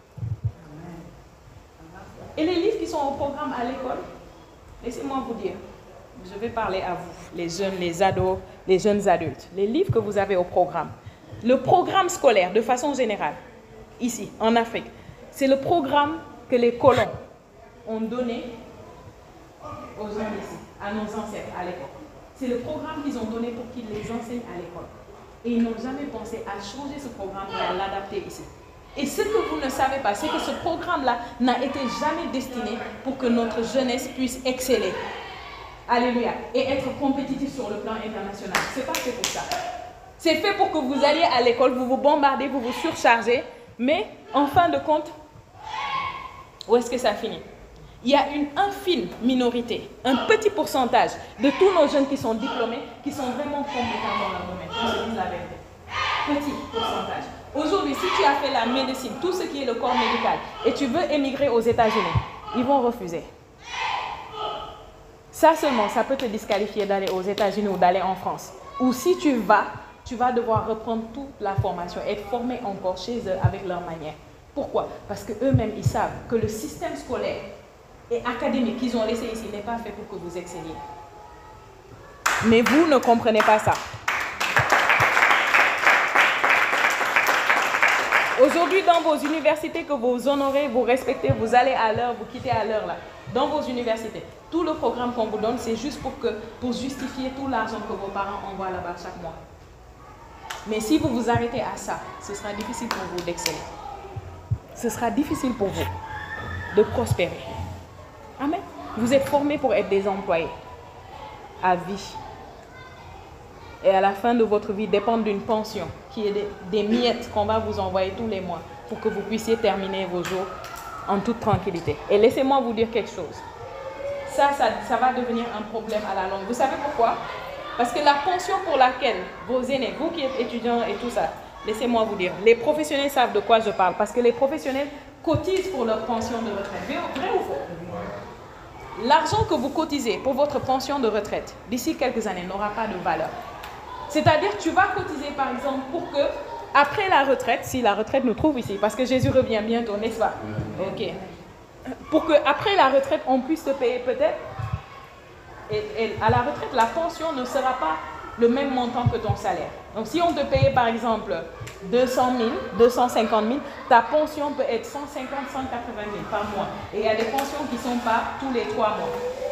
Et les livres qui sont au programme à l'école, laissez-moi vous dire, je vais parler à vous, les jeunes, les ados, les jeunes adultes. Les livres que vous avez au programme, le programme scolaire de façon générale, ici, en Afrique, c'est le programme que les colons ont donné aux gens ici, à nos ancêtres à l'époque. C'est le programme qu'ils ont donné pour qu'ils les enseignent à l'école. Et ils n'ont jamais pensé à changer ce programme et à l'adapter ici. Et ce que vous ne savez pas, c'est que ce programme-là n'a été jamais destiné pour que notre jeunesse puisse exceller. Alléluia. Et être compétitif sur le plan international. Ce n'est pas fait pour ça. C'est fait pour que vous alliez à l'école, vous vous bombardez, vous vous surchargez. Mais en fin de compte, où est-ce que ça finit? Il y a une infime minorité, un petit pourcentage de tous nos jeunes qui sont diplômés, qui sont vraiment compétents dans leur domaine. On se dit la vérité. Petit pourcentage. Aujourd'hui, si tu as fait la médecine, tout ce qui est le corps médical, et tu veux émigrer aux États-Unis, ils vont refuser. Ça seulement, ça peut te disqualifier d'aller aux États-Unis ou d'aller en France. Ou si tu vas devoir reprendre toute la formation, être formé encore chez eux avec leur manière. Pourquoi? Parce qu'eux-mêmes, ils savent que le système scolaire et académique qu'ils ont laissé ici n'est pas fait pour que vous excelliez. Mais vous ne comprenez pas ça. Aujourd'hui, dans vos universités que vous honorez, vous respectez, vous allez à l'heure, vous quittez à l'heure là. Dans vos universités, tout le programme qu'on vous donne, c'est juste pour justifier tout l'argent que vos parents envoient là-bas chaque mois. Mais si vous vous arrêtez à ça, ce sera difficile pour vous d'exceller. Ce sera difficile pour vous de prospérer. Amen. Vous êtes formés pour être des employés à vie. Et à la fin de votre vie, dépendre d'une pension qui est des miettes qu'on va vous envoyer tous les mois pour que vous puissiez terminer vos jours en toute tranquillité. Et laissez-moi vous dire quelque chose. Ça va devenir un problème à la longue. Vous savez pourquoi? Parce que la pension pour laquelle vos aînés, vous qui êtes étudiants et tout ça, laissez-moi vous dire, les professionnels savent de quoi je parle. Parce que les professionnels cotisent pour leur pension de retraite. Vrai ou faux? L'argent que vous cotisez pour votre pension de retraite, d'ici quelques années, n'aura pas de valeur. C'est-à-dire, tu vas cotiser, par exemple, pour que, après la retraite, si la retraite nous trouve ici, parce que Jésus revient bientôt, n'est-ce pas? Ok. Pour qu'après la retraite, on puisse te payer peut-être. Et à la retraite, la pension ne sera pas le même montant que ton salaire. Donc, si on te payait, par exemple, 200 000, 250 000, ta pension peut être 150, 180 000 par mois. Et il y a des pensions qui ne sont pas tous les 3 mois.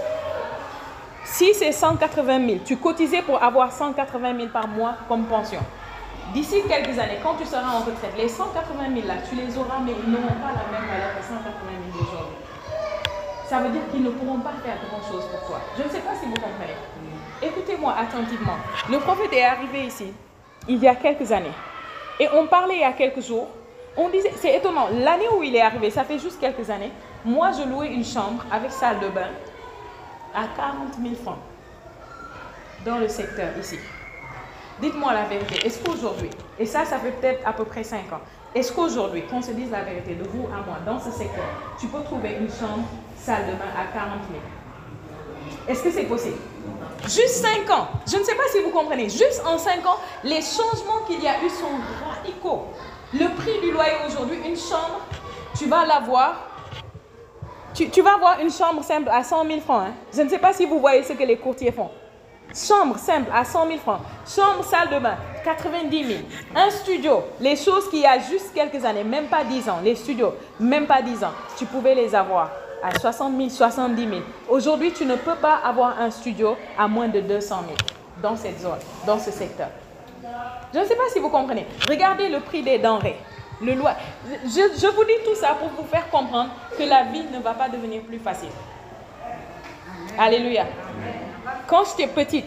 Si c'est 180 000, tu cotisais pour avoir 180 000 par mois comme pension. D'ici quelques années, quand tu seras en retraite, les 180 000 là, tu les auras, mais ils n'auront pas la même valeur que 180 000 d'aujourd'hui. Ça veut dire qu'ils ne pourront pas faire grand-chose pour toi. Je ne sais pas si vous comprenez. Écoutez-moi attentivement. Le prophète est arrivé ici, il y a quelques années. Et on parlait il y a quelques jours. On disait, c'est étonnant, l'année où il est arrivé, ça fait juste quelques années, moi je louais une chambre avec salle de bain à 40 000 francs dans le secteur ici. Dites-moi la vérité, est-ce qu'aujourd'hui, et ça fait peut-être à peu près 5 ans, est-ce qu'aujourd'hui, qu'on se dise la vérité de vous à moi, dans ce secteur, tu peux trouver une chambre, salle de bain à 40 000? Est-ce que c'est possible? Juste 5 ans, je ne sais pas si vous comprenez, juste en 5 ans, les changements qu'il y a eu sont radicaux. Le prix du loyer aujourd'hui, une chambre, tu vas l'avoir. Tu vas avoir une chambre simple à 100 000 francs. Hein? Je ne sais pas si vous voyez ce que les courtiers font. Chambre simple à 100 000 francs. Chambre, salle de bain, 90 000. Un studio, les choses qu'il y a juste quelques années, même pas 10 ans, les studios, même pas 10 ans, tu pouvais les avoir à 60 000, 70 000. Aujourd'hui, tu ne peux pas avoir un studio à moins de 200 000 dans cette zone, dans ce secteur. Je ne sais pas si vous comprenez. Regardez le prix des denrées. Je vous dis tout ça pour vous faire comprendre que la vie ne va pas devenir plus facile. Alléluia. Quand j'étais petite,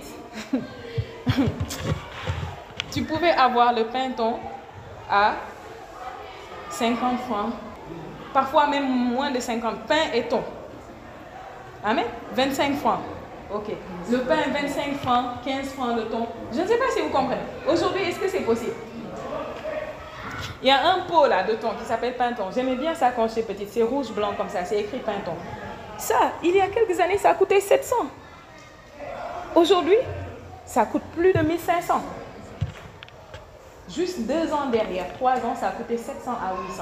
tu pouvais avoir le pain-thon à 50 francs, parfois même moins de 50, pain et thon. Amen. 25 francs. Ok. Le pain, 25 francs, 15 francs le thon. Je ne sais pas si vous comprenez. Aujourd'hui, est-ce que c'est possible? Il y a un pot là de thon qui s'appelle Printemps. J'aimais bien ça quand j'étais petite. C'est rouge, blanc comme ça. C'est écrit Printemps. Ça, il y a quelques années, ça a coûté 700. Aujourd'hui, ça coûte plus de 1500. Juste 2 ans derrière, 3 ans, ça a coûté 700 à 800.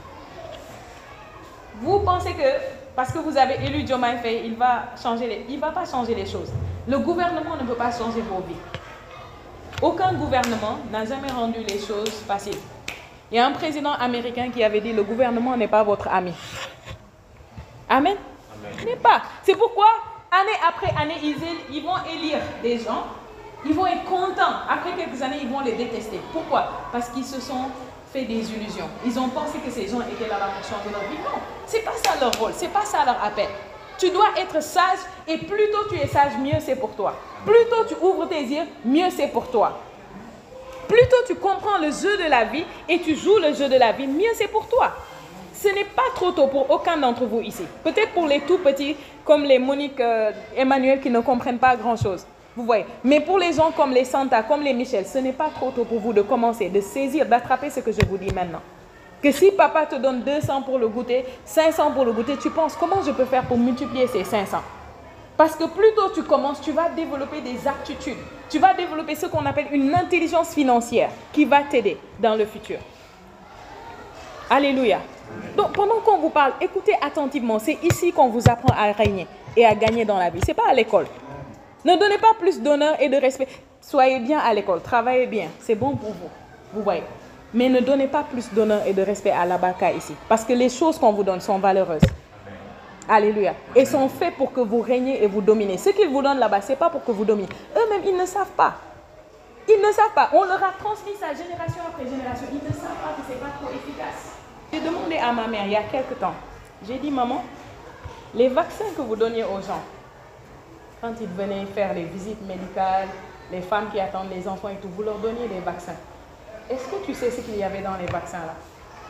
Vous pensez que parce que vous avez élu Diomaye Faye, il va pas changer les choses. Le gouvernement ne peut pas changer vos vies. Aucun gouvernement n'a jamais rendu les choses faciles. Il y a un président américain qui avait dit le gouvernement n'est pas votre ami. Amen. N'est pas. C'est pourquoi année après année, ils vont élire des gens. Ils vont être contents. Après quelques années, ils vont les détester. Pourquoi? Parce qu'ils se sont fait des illusions. Ils ont pensé que ces gens étaient là-bas pour changer leur vie. Non, c'est pas ça leur rôle. C'est pas ça leur appel. Tu dois être sage et plus tôt tu es sage, mieux c'est pour toi. Plus tôt tu ouvres tes yeux, mieux c'est pour toi. Plus tôt tu comprends le jeu de la vie et tu joues le jeu de la vie, mieux c'est pour toi. Ce n'est pas trop tôt pour aucun d'entre vous ici. Peut-être pour les tout petits, comme les Monique, Emmanuel, qui ne comprennent pas grand-chose. Vous voyez. Mais pour les gens comme les Santa, comme les Michel, ce n'est pas trop tôt pour vous de commencer, de saisir, d'attraper ce que je vous dis maintenant. Que si papa te donne 200 pour le goûter, 500 pour le goûter, tu penses comment je peux faire pour multiplier ces 500? Parce que plus tôt tu commences, tu vas développer des aptitudes. Tu vas développer ce qu'on appelle une intelligence financière qui va t'aider dans le futur. Alléluia. Donc pendant qu'on vous parle, écoutez attentivement. C'est ici qu'on vous apprend à régner et à gagner dans la vie. Ce n'est pas à l'école. Ne donnez pas plus d'honneur et de respect. Soyez bien à l'école, travaillez bien. C'est bon pour vous. Vous voyez. Mais ne donnez pas plus d'honneur et de respect à l'abaka ici. Parce que les choses qu'on vous donne sont valeureuses. Alléluia. Et sont faites pour que vous régniez et vous dominez. Ce qu'ils vous donnent là-bas, ce n'est pas pour que vous dominiez. Eux-mêmes, ils ne savent pas. Ils ne savent pas. On leur a transmis ça génération après génération. Ils ne savent pas que ce n'est pas trop efficace. J'ai demandé à ma mère il y a quelque temps. J'ai dit, maman, les vaccins que vous donniez aux gens, quand ils venaient faire les visites médicales, les femmes qui attendent les enfants et tout, vous leur donniez des vaccins. Est-ce que tu sais ce qu'il y avait dans les vaccins là?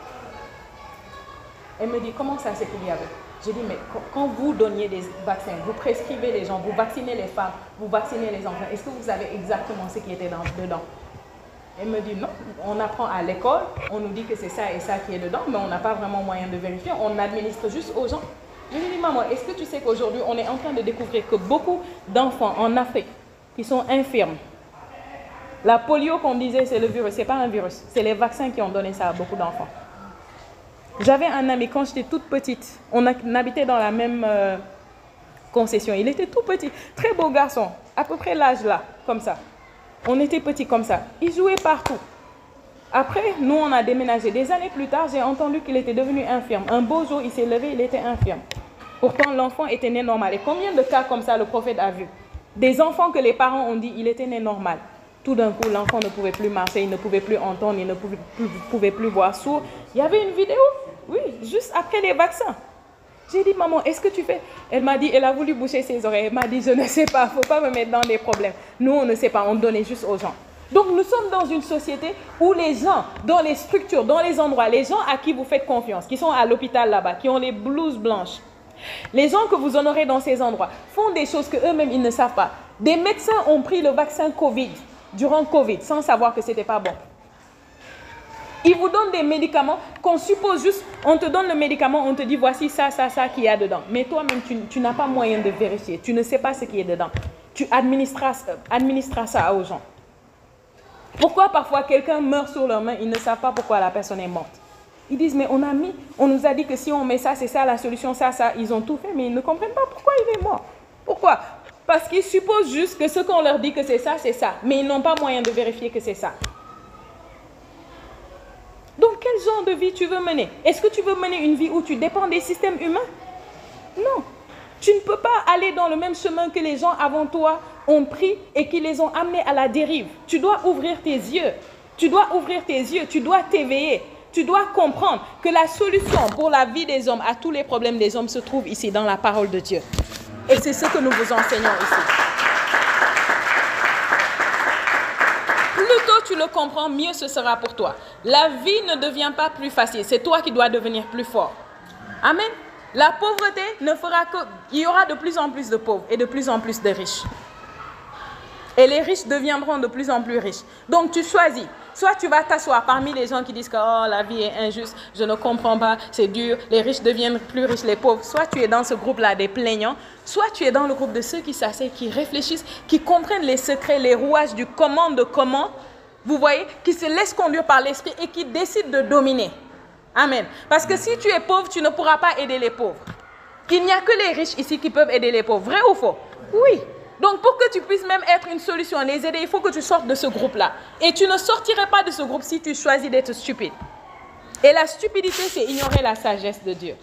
Elle me dit, comment ça c'est qu'il y avait? J'ai dit, mais quand vous donniez des vaccins, vous prescrivez les gens, vous vaccinez les femmes, vous vaccinez les enfants, est-ce que vous savez exactement ce qui était dedans? Elle me dit, non, on apprend à l'école, on nous dit que c'est ça et ça qui est dedans, mais on n'a pas vraiment moyen de vérifier, on administre juste aux gens. Je lui ai dit, maman, est-ce que tu sais qu'aujourd'hui, on est en train de découvrir que beaucoup d'enfants en Afrique qui sont infirmes, la polio qu'on disait c'est le virus, ce n'est pas un virus, c'est les vaccins qui ont donné ça à beaucoup d'enfants. J'avais un ami, quand j'étais toute petite, on habitait dans la même concession, il était tout petit, très beau garçon, à peu près l'âge là, comme ça. On était petits comme ça, il jouait partout. Après, nous on a déménagé. Des années plus tard, j'ai entendu qu'il était devenu infirme. Un beau jour, il s'est levé, il était infirme. Pourtant, l'enfant était né normal. Et combien de cas comme ça le prophète a vu? Des enfants que les parents ont dit, il était né normal. Tout d'un coup, l'enfant ne pouvait plus marcher, il ne pouvait plus entendre, il ne pouvait plus voir sourd. Il y avait une vidéo, oui, juste après les vaccins. J'ai dit, maman, est-ce que tu fais? Elle m'a dit, elle a voulu boucher ses oreilles. Elle m'a dit, je ne sais pas, il ne faut pas me mettre dans des problèmes. Nous, on ne sait pas, on donnait juste aux gens. Donc, nous sommes dans une société où les gens, dans les structures, dans les endroits, les gens à qui vous faites confiance, qui sont à l'hôpital là-bas, qui ont les blouses blanches, les gens que vous honorez dans ces endroits font des choses qu'eux-mêmes, ils ne savent pas. Des médecins ont pris le vaccin Covid, durant Covid, sans savoir que ce n'était pas bon. Ils vous donnent des médicaments qu'on suppose juste, on te donne le médicament, on te dit voici ça, ça, ça qu'il y a dedans. Mais toi-même, tu n'as pas moyen de vérifier, tu ne sais pas ce qui est dedans. Tu administreras ça aux gens. Pourquoi parfois quelqu'un meurt sur leurs mains, ils ne savent pas pourquoi la personne est morte. Ils disent, mais on nous a dit que si on met ça, c'est ça la solution, ça, ça. Ils ont tout fait, mais ils ne comprennent pas pourquoi il est mort. Pourquoi? Parce qu'ils supposent juste que ce qu'on leur dit que c'est ça, mais ils n'ont pas moyen de vérifier que c'est ça. Donc, quel genre de vie tu veux mener? Est-ce que tu veux mener une vie où tu dépends des systèmes humains? Non. Tu ne peux pas aller dans le même chemin que les gens avant toi ont pris et qui les ont amenés à la dérive. Tu dois ouvrir tes yeux. Tu dois ouvrir tes yeux. Tu dois t'éveiller. Tu dois comprendre que la solution pour la vie des hommes, à tous les problèmes des hommes, se trouve ici, dans la parole de Dieu. Et c'est ce que nous vous enseignons ici. Plus tôt tu le comprends, mieux ce sera pour toi. La vie ne devient pas plus facile. C'est toi qui dois devenir plus fort. Amen. La pauvreté ne fera que... Il y aura de plus en plus de pauvres et de plus en plus de riches. Et les riches deviendront de plus en plus riches. Donc tu choisis. Soit tu vas t'asseoir parmi les gens qui disent que oh, la vie est injuste, je ne comprends pas, c'est dur, les riches deviennent plus riches, les pauvres. Soit tu es dans ce groupe-là des plaignants, soit tu es dans le groupe de ceux qui s'asseyent, qui réfléchissent, qui comprennent les secrets, les rouages du comment de comment, vous voyez, qui se laissent conduire par l'esprit et qui décident de dominer. Amen. Parce que si tu es pauvre, tu ne pourras pas aider les pauvres. Il n'y a que les riches ici qui peuvent aider les pauvres. Vrai ou faux? Oui. Donc, pour que tu puisses même être une solution, les aider, il faut que tu sortes de ce groupe-là. Et tu ne sortirais pas de ce groupe si tu choisis d'être stupide. Et la stupidité, c'est ignorer la sagesse de Dieu.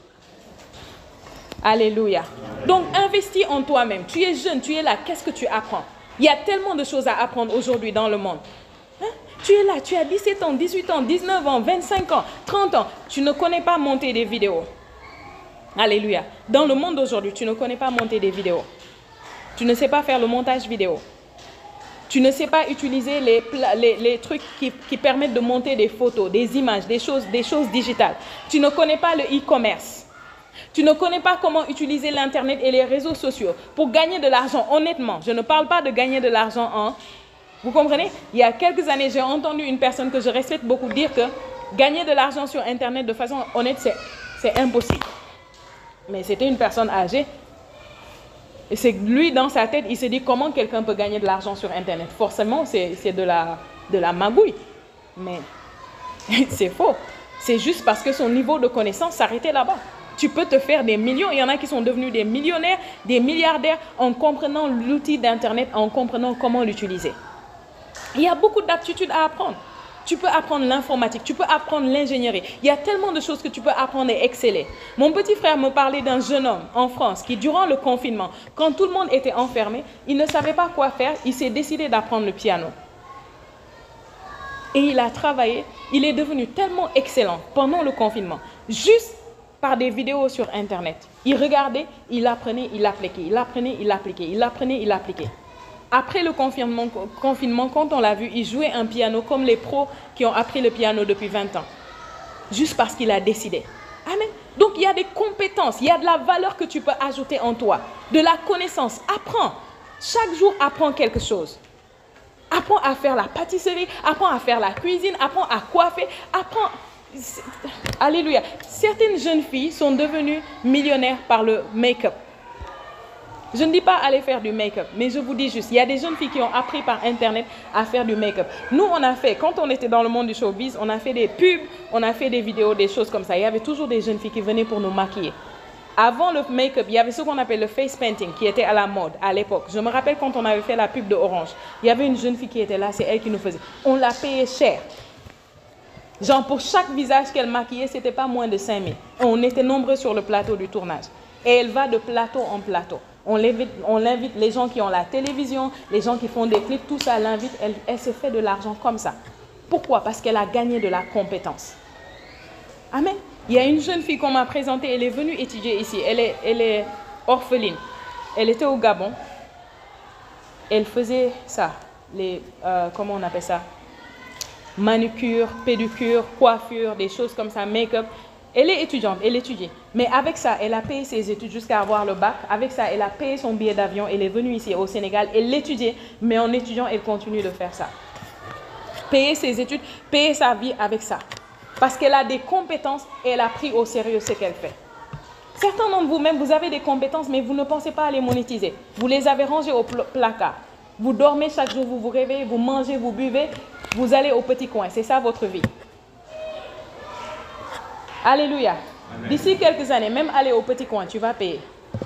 Alléluia. Donc, investis en toi-même. Tu es jeune, tu es là. Qu'est-ce que tu apprends? Il y a tellement de choses à apprendre aujourd'hui dans le monde. Hein? Tu es là, tu as 17 ans, 18 ans, 19 ans, 25 ans, 30 ans. Tu ne connais pas monter des vidéos. Alléluia. Dans le monde d'aujourd'hui, tu ne connais pas monter des vidéos. Tu ne sais pas faire le montage vidéo. Tu ne sais pas utiliser les trucs qui permettent de monter des photos, des images, des choses digitales. Tu ne connais pas le e-commerce. Tu ne connais pas comment utiliser l'Internet et les réseaux sociaux pour gagner de l'argent honnêtement. Je ne parle pas de gagner de l'argent en... Vous comprenez? Il y a quelques années, j'ai entendu une personne que je respecte beaucoup dire que gagner de l'argent sur Internet de façon honnête, c'est impossible. Mais c'était une personne âgée. Et c'est lui, dans sa tête, il s'est dit comment quelqu'un peut gagner de l'argent sur Internet. Forcément, c'est de la magouille. Mais c'est faux. C'est juste parce que son niveau de connaissance s'arrêtait là-bas. Tu peux te faire des millions. Il y en a qui sont devenus des millionnaires, des milliardaires en comprenant l'outil d'Internet, en comprenant comment l'utiliser. Il y a beaucoup d'aptitudes à apprendre. Tu peux apprendre l'informatique, tu peux apprendre l'ingénierie. Il y a tellement de choses que tu peux apprendre et exceller. Mon petit frère me parlait d'un jeune homme en France qui, durant le confinement, quand tout le monde était enfermé, il ne savait pas quoi faire. Il s'est décidé d'apprendre le piano. Et il a travaillé. Il est devenu tellement excellent pendant le confinement, juste par des vidéos sur Internet. Il regardait, il apprenait, il appliquait. Il apprenait, il appliquait. Il apprenait, il appliquait. Après le confinement, quand on l'a vu, il jouait un piano comme les pros qui ont appris le piano depuis 20 ans. Juste parce qu'il a décidé. Amen. Donc, il y a des compétences, il y a de la valeur que tu peux ajouter en toi. De la connaissance. Apprends. Chaque jour, apprends quelque chose. Apprends à faire la pâtisserie, apprends à faire la cuisine, apprends à coiffer, apprends... Alléluia. Certaines jeunes filles sont devenues millionnaires par le make-up. Je ne dis pas aller faire du make-up, mais je vous dis juste, il y a des jeunes filles qui ont appris par Internet à faire du make-up. Nous, on a fait, quand on était dans le monde du showbiz, on a fait des pubs, on a fait des vidéos, des choses comme ça. Il y avait toujours des jeunes filles qui venaient pour nous maquiller. Avant le make-up, il y avait ce qu'on appelle le face painting qui était à la mode à l'époque. Je me rappelle quand on avait fait la pub de Orange, il y avait une jeune fille qui était là, c'est elle qui nous faisait. On l'a payée cher. Genre pour chaque visage qu'elle maquillait, ce n'était pas moins de 5 000. On était nombreux sur le plateau du tournage. Et elle va de plateau en plateau. On l'invite, les gens qui ont la télévision, les gens qui font des clips, tout ça l'invite. Elle se fait de l'argent comme ça. Pourquoi? Parce qu'elle a gagné de la compétence. Amen. Il y a une jeune fille qu'on m'a présentée, elle est venue étudier ici. Elle est orpheline. Elle était au Gabon. Elle faisait ça. Comment on appelle ça? Manucure, pédicure, coiffure, des choses comme ça, make-up. Elle est étudiante, elle étudie. Mais avec ça, elle a payé ses études jusqu'à avoir le bac. Avec ça, elle a payé son billet d'avion. Elle est venue ici au Sénégal. Elle l'étudiait, mais en étudiant, elle continue de faire ça. Payer ses études, payer sa vie avec ça. Parce qu'elle a des compétences et elle a pris au sérieux ce qu'elle fait. Certains d'entre vous-même, vous avez des compétences, mais vous ne pensez pas à les monétiser. Vous les avez rangées au placard. Vous dormez chaque jour, vous vous réveillez, vous mangez, vous buvez, vous allez au petit coin. C'est ça votre vie. Alléluia. D'ici quelques années, même aller au petit coin, tu vas payer.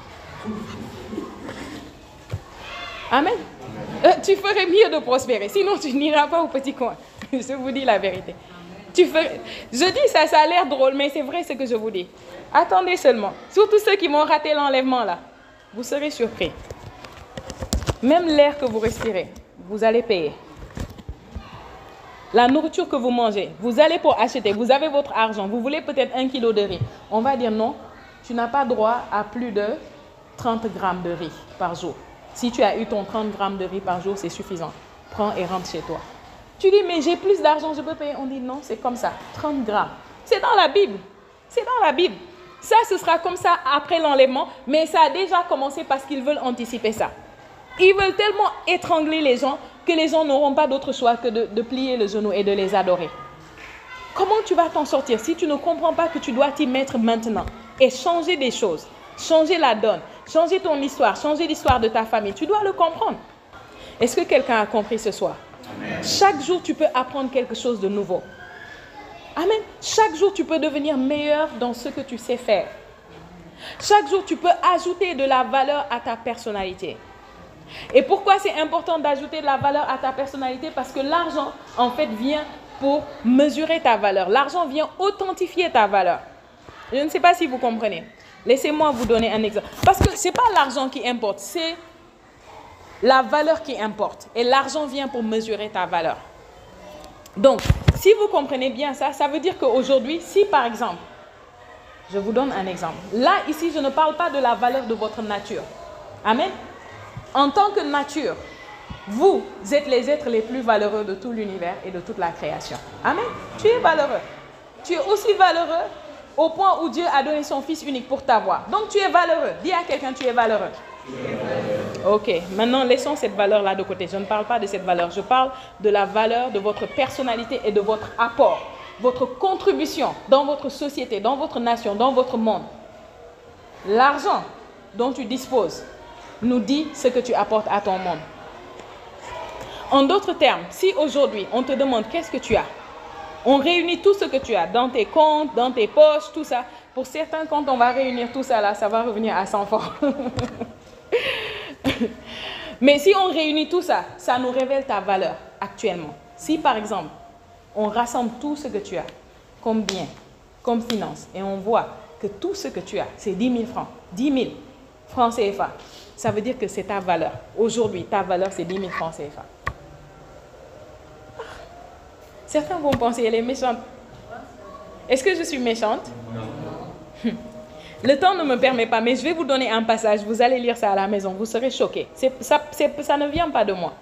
Amen. Tu ferais mieux de prospérer, sinon tu n'iras pas au petit coin. Je vous dis la vérité. Je dis ça, ça a l'air drôle, mais c'est vrai ce que je vous dis. Attendez seulement. Surtout ceux qui vont rater l'enlèvement là. Vous serez surpris. Même l'air que vous respirez, vous allez payer. La nourriture que vous mangez, vous allez pour acheter, vous avez votre argent, vous voulez peut-être 1 kilo de riz. On va dire non, tu n'as pas droit à plus de 30 grammes de riz par jour. Si tu as eu ton 30 grammes de riz par jour, c'est suffisant. Prends et rentre chez toi. Tu dis, mais j'ai plus d'argent, je peux payer. On dit non, c'est comme ça, 30 grammes. C'est dans la Bible. C'est dans la Bible. Ça, ce sera comme ça après l'enlèvement, mais ça a déjà commencé parce qu'ils veulent anticiper ça. Ils veulent tellement étrangler les gens que les gens n'auront pas d'autre choix que de plier le genou et de les adorer. Comment tu vas t'en sortir si tu ne comprends pas que tu dois t'y mettre maintenant et changer des choses, changer la donne, changer ton histoire, changer l'histoire de ta famille? Tu dois le comprendre. Est-ce que quelqu'un a compris ce soir? Amen. Chaque jour, tu peux apprendre quelque chose de nouveau. Amen. Chaque jour, tu peux devenir meilleur dans ce que tu sais faire. Chaque jour, tu peux ajouter de la valeur à ta personnalité. Et pourquoi c'est important d'ajouter de la valeur à ta personnalité? Parce que l'argent, en fait, vient pour mesurer ta valeur. L'argent vient authentifier ta valeur. Je ne sais pas si vous comprenez. Laissez-moi vous donner un exemple. Parce que ce n'est pas l'argent qui importe, c'est la valeur qui importe. Et l'argent vient pour mesurer ta valeur. Donc, si vous comprenez bien ça, ça veut dire qu'aujourd'hui, si par exemple, je vous donne un exemple. Là, ici, je ne parle pas de la valeur de votre nature. Amen. En tant que nature, vous êtes les êtres les plus valeureux de tout l'univers et de toute la création. Amen. Tu es valeureux. Tu es aussi valeureux au point où Dieu a donné son Fils unique pour t'avoir. Donc, tu es valeureux. Dis à quelqu'un, tu es valeureux. Ok, maintenant laissons cette valeur-là de côté. Je ne parle pas de cette valeur. Je parle de la valeur de votre personnalité et de votre apport, votre contribution dans votre société, dans votre nation, dans votre monde. L'argent dont tu disposes nous dit ce que tu apportes à ton monde. En d'autres termes, si aujourd'hui on te demande qu'est-ce que tu as, on réunit tout ce que tu as dans tes comptes, dans tes poches, tout ça. Pour certains comptes, on va réunir tout ça là, ça va revenir à 100 francs. Mais si on réunit tout ça, ça nous révèle ta valeur actuellement. Si par exemple, on rassemble tout ce que tu as, comme bien, comme finance, et on voit que tout ce que tu as, c'est 10 000 francs, 10 000 francs CFA, ça veut dire que c'est ta valeur. Aujourd'hui, ta valeur, c'est 10 000 francs CFA. Certains vont penser, elle est méchante. Est-ce que je suis méchante? Non. Le temps ne me permet pas, mais je vais vous donner un passage. Vous allez lire ça à la maison, vous serez choqués. Ça ne vient pas de moi.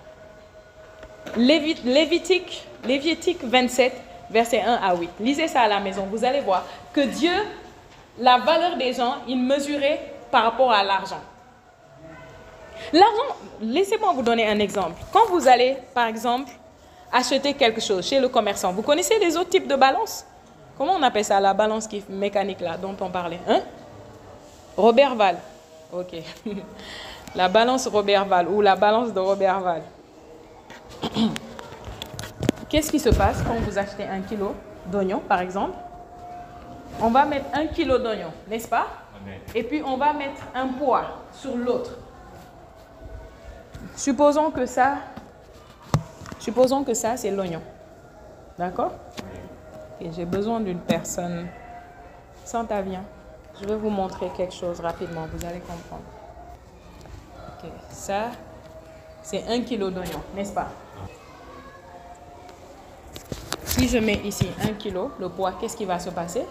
Lévitique 27, versets 1 à 8. Lisez ça à la maison, vous allez voir que Dieu, la valeur des gens, il mesurait par rapport à l'argent. L'argent, laissez-moi vous donner un exemple. Quand vous allez, par exemple, acheter quelque chose chez le commerçant, vous connaissez les autres types de balances? Comment on appelle ça, la balance mécanique là, dont on parlait, hein? Roberval. Ok. La balance Roberval ou la balance de Roberval. Qu'est-ce qui se passe quand vous achetez 1 kilo d'oignons, par exemple? On va mettre 1 kilo d'oignons, n'est-ce pas? Amen. Et puis on va mettre un poids sur l'autre. Supposons que ça, c'est l'oignon. D'accord? Okay, j'ai besoin d'une personne. Santa, viens. Je vais vous montrer quelque chose rapidement, vous allez comprendre. Ok, ça, c'est 1 kilo d'oignon, n'est-ce pas? Si je mets ici 1 kilo, le poids, qu'est-ce qui va se passer?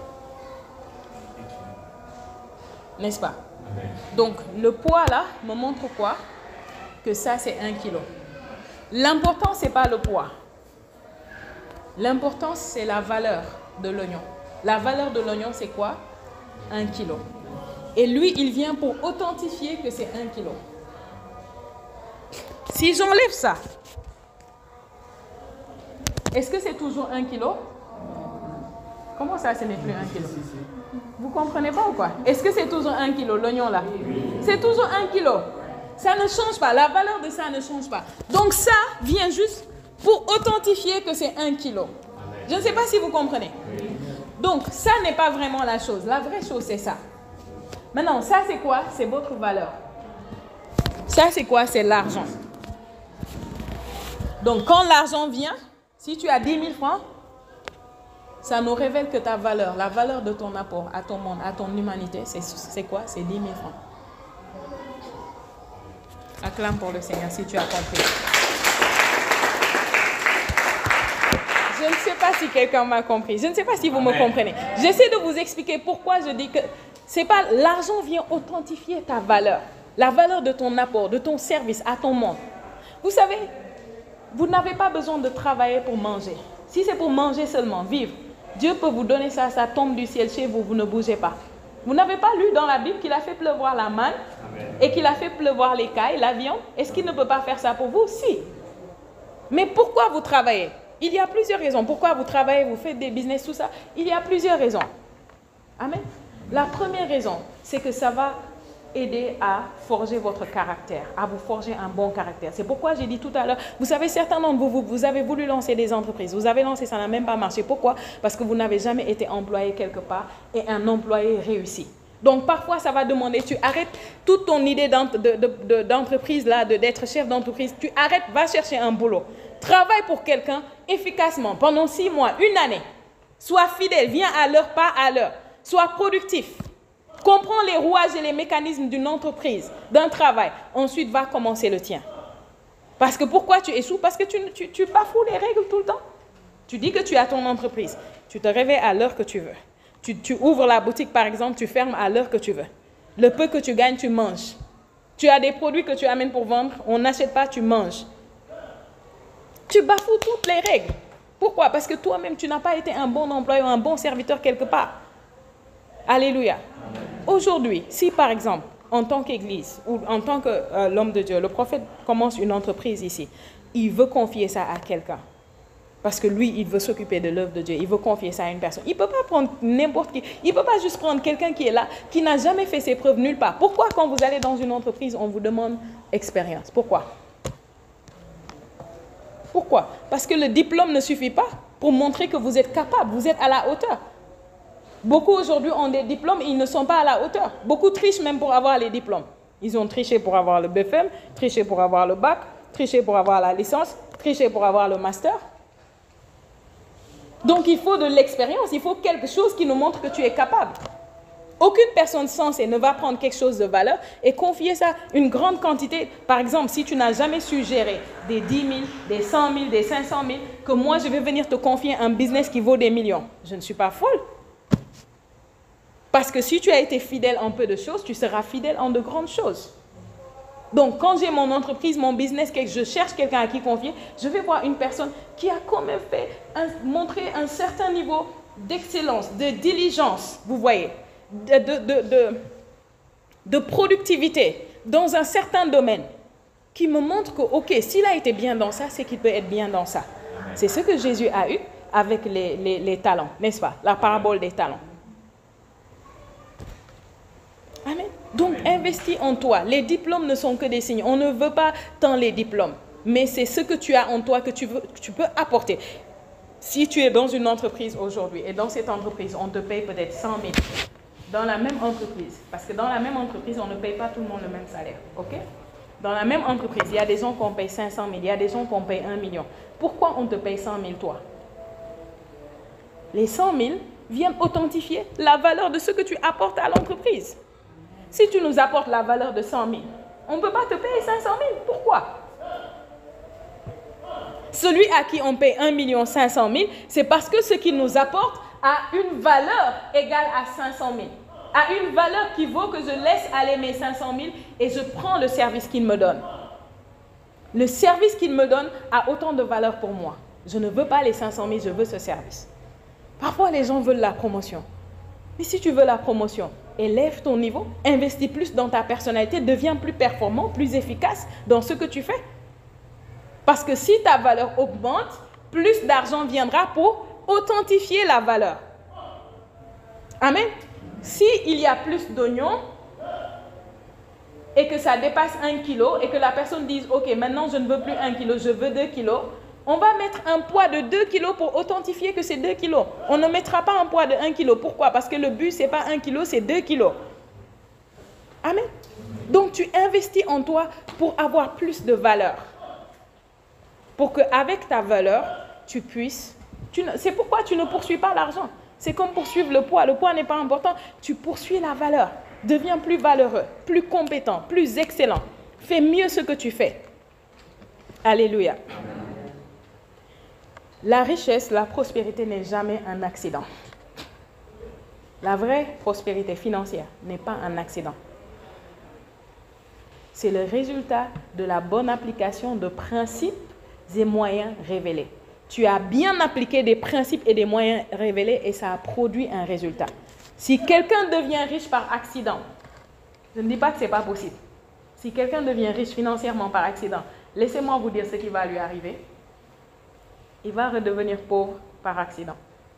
N'est-ce pas? Donc, le poids là me montre quoi? Que ça, c'est 1 kilo. L'important, ce n'est pas le poids. L'important, c'est la valeur de l'oignon. La valeur de l'oignon, c'est quoi? 1 kilo. Et lui, il vient pour authentifier que c'est 1 kilo. Si j'enlève ça, est-ce que c'est toujours 1 kilo? Comment ça, ce n'est plus 1 kilo? Vous comprenez pas ou quoi? Est-ce que c'est toujours 1 kilo, l'oignon là? C'est toujours 1 kilo. Ça ne change pas. La valeur de ça ne change pas. Donc ça vient juste pour authentifier que c'est 1 kilo. Je ne sais pas si vous comprenez. Donc, ça n'est pas vraiment la chose. La vraie chose, c'est ça. Maintenant, ça, c'est quoi? C'est votre valeur. Ça, c'est quoi? C'est l'argent. Donc, quand l'argent vient, si tu as 10 000 francs, ça nous révèle que ta valeur, la valeur de ton apport à ton monde, à ton humanité, c'est quoi? C'est 10 000 francs. Acclame pour le Seigneur si tu as compris. Je ne sais pas si quelqu'un m'a compris. Je ne sais pas si vous me comprenez. J'essaie de vous expliquer pourquoi je dis que c'est pas l'argent vient authentifier ta valeur, la valeur de ton apport, de ton service à ton monde. Vous savez, vous n'avez pas besoin de travailler pour manger. Si c'est pour manger seulement, vivre, Dieu peut vous donner ça, ça tombe du ciel chez vous, vous ne bougez pas. Vous n'avez pas lu dans la Bible qu'il a fait pleuvoir la manne et qu'il a fait pleuvoir l'écaille, la viande? Est-ce qu'il ne peut pas faire ça pour vous? Si. Mais pourquoi vous travaillez? Il y a plusieurs raisons. Pourquoi vous travaillez, vous faites des business, tout ça? Il y a plusieurs raisons. Amen. La première raison, c'est que ça va aider à forger votre caractère, à vous forger un bon caractère. C'est pourquoi j'ai dit tout à l'heure, vous savez, certains d'entre vous avez voulu lancer des entreprises. Vous avez lancé, ça n'a même pas marché. Pourquoi? Parce que vous n'avez jamais été employé quelque part et un employé réussi. Donc, parfois, ça va demander, tu arrêtes toute ton idée d'entreprise, là, d'être chef d'entreprise, tu arrêtes, va chercher un boulot. Travaille pour quelqu'un efficacement pendant 6 mois, 1 année. Sois fidèle, viens à l'heure, pas à l'heure. Sois productif. Comprends les rouages et les mécanismes d'une entreprise, d'un travail. Ensuite, va commencer le tien. Parce que pourquoi tu échoues? Parce que tu bafoues les règles tout le temps. Tu dis que tu as ton entreprise. Tu te réveilles à l'heure que tu veux. Tu ouvres la boutique, par exemple, tu fermes à l'heure que tu veux. Le peu que tu gagnes, tu manges. Tu as des produits que tu amènes pour vendre, on n'achète pas, tu manges. Tu bafoues toutes les règles. Pourquoi? Parce que toi-même, tu n'as pas été un bon employé ou un bon serviteur quelque part. Alléluia. Aujourd'hui, si par exemple, en tant qu'église ou en tant que l'homme de Dieu, le prophète commence une entreprise ici, il veut confier ça à quelqu'un. Parce que lui, il veut s'occuper de l'œuvre de Dieu. Il veut confier ça à une personne. Il ne peut pas prendre n'importe qui. Il ne peut pas juste prendre quelqu'un qui est là, qui n'a jamais fait ses preuves nulle part. Pourquoi quand vous allez dans une entreprise, on vous demande expérience? Pourquoi? Pourquoi? Parce que le diplôme ne suffit pas pour montrer que vous êtes capable, vous êtes à la hauteur. Beaucoup aujourd'hui ont des diplômes et ils ne sont pas à la hauteur. Beaucoup trichent même pour avoir les diplômes. Ils ont triché pour avoir le BFM, triché pour avoir le bac, triché pour avoir la licence, triché pour avoir le master. Donc il faut de l'expérience, il faut quelque chose qui nous montre que tu es capable. Aucune personne sensée ne va prendre quelque chose de valeur et confier ça, une grande quantité. Par exemple, si tu n'as jamais su gérer des 10 000, des 100 000, des 500 000, que moi je vais venir te confier un business qui vaut des millions. Je ne suis pas folle. Parce que si tu as été fidèle en peu de choses, tu seras fidèle en de grandes choses. Donc, quand j'ai mon entreprise, mon business, que je cherche quelqu'un à qui confier, je vais voir une personne qui a quand même montré un certain niveau d'excellence, de diligence, vous voyez, de productivité dans un certain domaine, qui me montre que, ok, s'il a été bien dans ça, c'est qu'il peut être bien dans ça. C'est ce que Jésus a eu avec les talents, n'est-ce pas? La parabole des talents. Amen. Donc, investis en toi. Les diplômes ne sont que des signes. On ne veut pas tant les diplômes, mais c'est ce que tu as en toi que tu peux apporter. Si tu es dans une entreprise aujourd'hui et dans cette entreprise, on te paye peut-être 100 000 dans la même entreprise, parce que dans la même entreprise, on ne paye pas tout le monde le même salaire. Ok? Dans la même entreprise, il y a des gens qu'on paye 500 000, il y a des gens qu'on paye 1 million. Pourquoi on te paye 100 000 toi? Les 100 000 viennent authentifier la valeur de ce que tu apportes à l'entreprise. Si tu nous apportes la valeur de 100 000, on ne peut pas te payer 500 000. Pourquoi? Celui à qui on paye 1 500 000, c'est parce que ce qu'il nous apporte a une valeur égale à 500 000. A une valeur qui vaut que je laisse aller mes 500 000 et je prends le service qu'il me donne. Le service qu'il me donne a autant de valeur pour moi. Je ne veux pas les 500 000, je veux ce service. Parfois, les gens veulent la promotion. Mais si tu veux la promotion, élève ton niveau, investis plus dans ta personnalité, deviens plus performant, plus efficace dans ce que tu fais. Parce que si ta valeur augmente, plus d'argent viendra pour authentifier la valeur. Amen. S'il y a plus d'oignons et que ça dépasse 1 kilo et que la personne dise « Ok, maintenant je ne veux plus 1 kilo, je veux 2 kilos », on va mettre un poids de 2 kilos pour authentifier que c'est 2 kilos. On ne mettra pas un poids de 1 kilo. Pourquoi? Parce que le but, ce n'est pas 1 kilo, c'est 2 kilos. Amen. Donc, tu investis en toi pour avoir plus de valeur. Pour qu'avec ta valeur, tu puisses... C'est pourquoi tu ne poursuis pas l'argent. C'est comme poursuivre le poids. Le poids n'est pas important. Tu poursuis la valeur. Deviens plus valeureux, plus compétent, plus excellent. Fais mieux ce que tu fais. Alléluia. La richesse, la prospérité n'est jamais un accident. La vraie prospérité financière n'est pas un accident. C'est le résultat de la bonne application de principes et moyens révélés. Tu as bien appliqué des principes et des moyens révélés et ça a produit un résultat. Si quelqu'un devient riche par accident, je ne dis pas que ce n'est pas possible. Si quelqu'un devient riche financièrement par accident, laissez-moi vous dire ce qui va lui arriver. Il va redevenir pauvre par accident.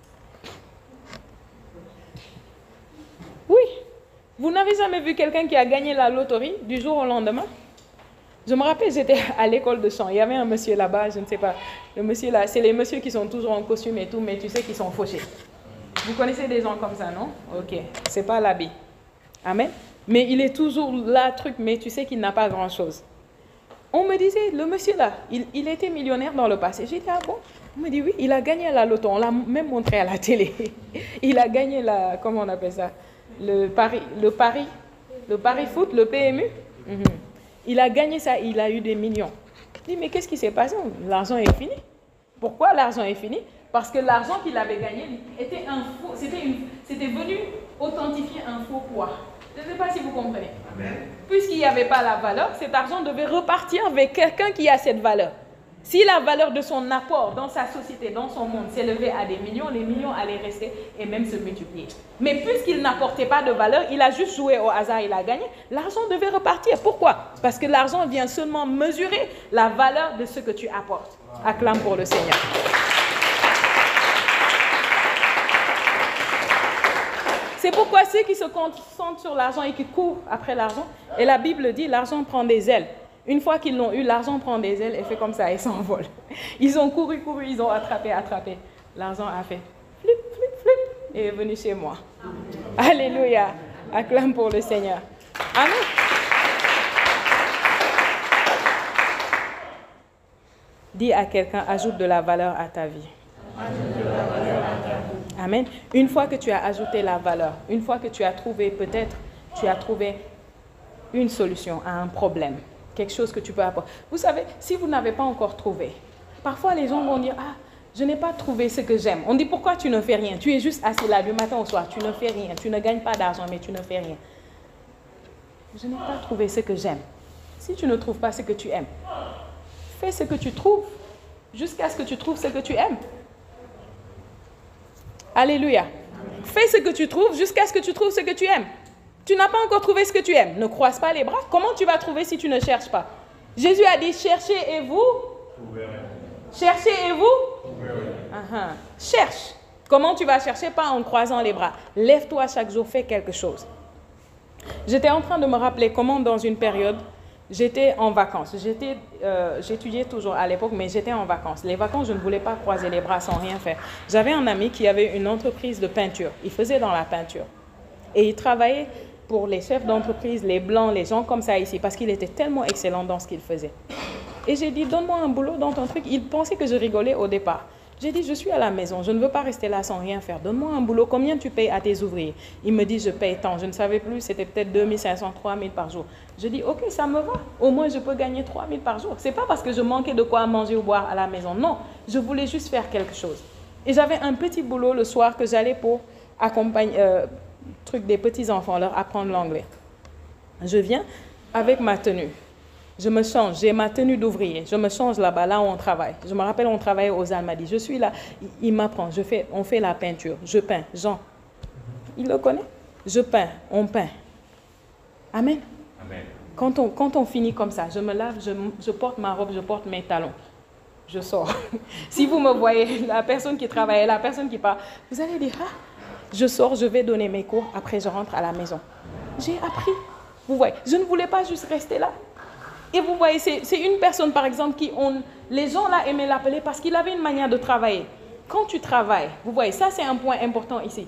Oui, vous n'avez jamais vu quelqu'un qui a gagné la loterie du jour au lendemain? Je me rappelle, j'étais à l'école de chant. Il y avait un monsieur là-bas, je ne sais pas. Le monsieur là, c'est les messieurs qui sont toujours en costume et tout, mais tu sais qu'ils sont fauchés. Vous connaissez des gens comme ça, non? Ok, c'est pas l'habit. Amen. Mais il est toujours là, truc, mais tu sais qu'il n'a pas grand-chose. On me disait, le monsieur là, il était millionnaire dans le passé. J'ai dit, ah bon? On me dit, oui, il a gagné à la loto. On l'a même montré à la télé. Il a gagné la, comment on appelle ça? Le pari foot, le PMU. Il a gagné ça, il a eu des millions. Je dis, mais qu'est-ce qui s'est passé? L'argent est fini. Pourquoi l'argent est fini? Parce que l'argent qu'il avait gagné était un faux, c'était venu authentifier un faux poids. Je ne sais pas si vous comprenez. Puisqu'il n'y avait pas la valeur, cet argent devait repartir avec quelqu'un qui a cette valeur. Si la valeur de son apport dans sa société, dans son monde, s'élevait à des millions, les millions allaient rester et même se multiplier. Mais puisqu'il n'apportait pas de valeur, il a juste joué au hasard, il a gagné, l'argent devait repartir. Pourquoi? Parce que l'argent vient seulement mesurer la valeur de ce que tu apportes. Acclame pour le Seigneur. C'est pourquoi ceux qui se concentrent sur l'argent et qui courent après l'argent, et la Bible dit, l'argent prend des ailes. Une fois qu'ils l'ont eu, l'argent prend des ailes et fait comme ça et s'envole. Ils ont couru, ils ont attrapé. L'argent a fait flip, flip, flip et est venu chez moi. Alléluia. Acclame pour le Seigneur. Amen. Dis à quelqu'un, ajoute de la valeur à ta vie. Amen. Une fois que tu as ajouté la valeur, une fois que tu as trouvé, peut-être, tu as trouvé une solution à un problème. Quelque chose que tu peux apporter. Vous savez, si vous n'avez pas encore trouvé, parfois les gens vont dire, ah, je n'ai pas trouvé ce que j'aime. On dit, pourquoi tu ne fais rien? Tu es juste assis là du matin au soir, tu ne fais rien. Tu ne gagnes pas d'argent, mais tu ne fais rien. Je n'ai pas trouvé ce que j'aime. Si tu ne trouves pas ce que tu aimes, fais ce que tu trouves jusqu'à ce que tu trouves ce que tu aimes. Alléluia. Fais ce que tu trouves jusqu'à ce que tu trouves ce que tu aimes. Tu n'as pas encore trouvé ce que tu aimes. Ne croise pas les bras. Comment tu vas trouver si tu ne cherches pas? Jésus a dit, cherchez et vous trouverez. Cherchez et vous trouverez. Cherche. Comment tu vas chercher? Pas en croisant les bras. Lève-toi chaque jour, fais quelque chose. J'étais en train de me rappeler comment dans une période, j'étais en vacances. J'étudiais toujours à l'époque, mais j'étais en vacances. Les vacances, je ne voulais pas croiser les bras sans rien faire. J'avais un ami qui avait une entreprise de peinture. Il faisait dans la peinture. Et il travaillait pour les chefs d'entreprise, les blancs, les gens comme ça ici, parce qu'il était tellement excellent dans ce qu'il faisait. Et j'ai dit, donne-moi un boulot dans ton truc. Il pensait que je rigolais au départ. J'ai dit, je suis à la maison, je ne veux pas rester là sans rien faire. Donne-moi un boulot, combien tu payes à tes ouvriers? Il me dit, je paye tant. Je ne savais plus, c'était peut-être 2500, 3000 par jour. Je dis, ok, ça me va. Au moins, je peux gagner 3000 par jour. Ce n'est pas parce que je manquais de quoi manger ou boire à la maison. Non, je voulais juste faire quelque chose. Et j'avais un petit boulot le soir que j'allais pour accompagner... truc des petits-enfants, leur apprendre l'anglais. Je viens avec ma tenue. Je me change, j'ai ma tenue d'ouvrier. Je me change là-bas, là où on travaille. Je me rappelle, on travaillait aux Almadies. Je suis là, il m'apprend, on fait la peinture. Je peins, Jean. Il le connaît? Je peins, on peint. Amen. Amen. Quand on finit comme ça, je me lave, je porte ma robe, je porte mes talons. Je sors. Si vous me voyez, la personne qui travaille, la personne qui parle, vous allez dire, ah, je sors, je vais donner mes cours, après je rentre à la maison. J'ai appris. Vous voyez, je ne voulais pas juste rester là. Et vous voyez, c'est une personne, par exemple, les gens là aimaient l'appeler parce qu'il avait une manière de travailler. Quand tu travailles, vous voyez, ça c'est un point important ici.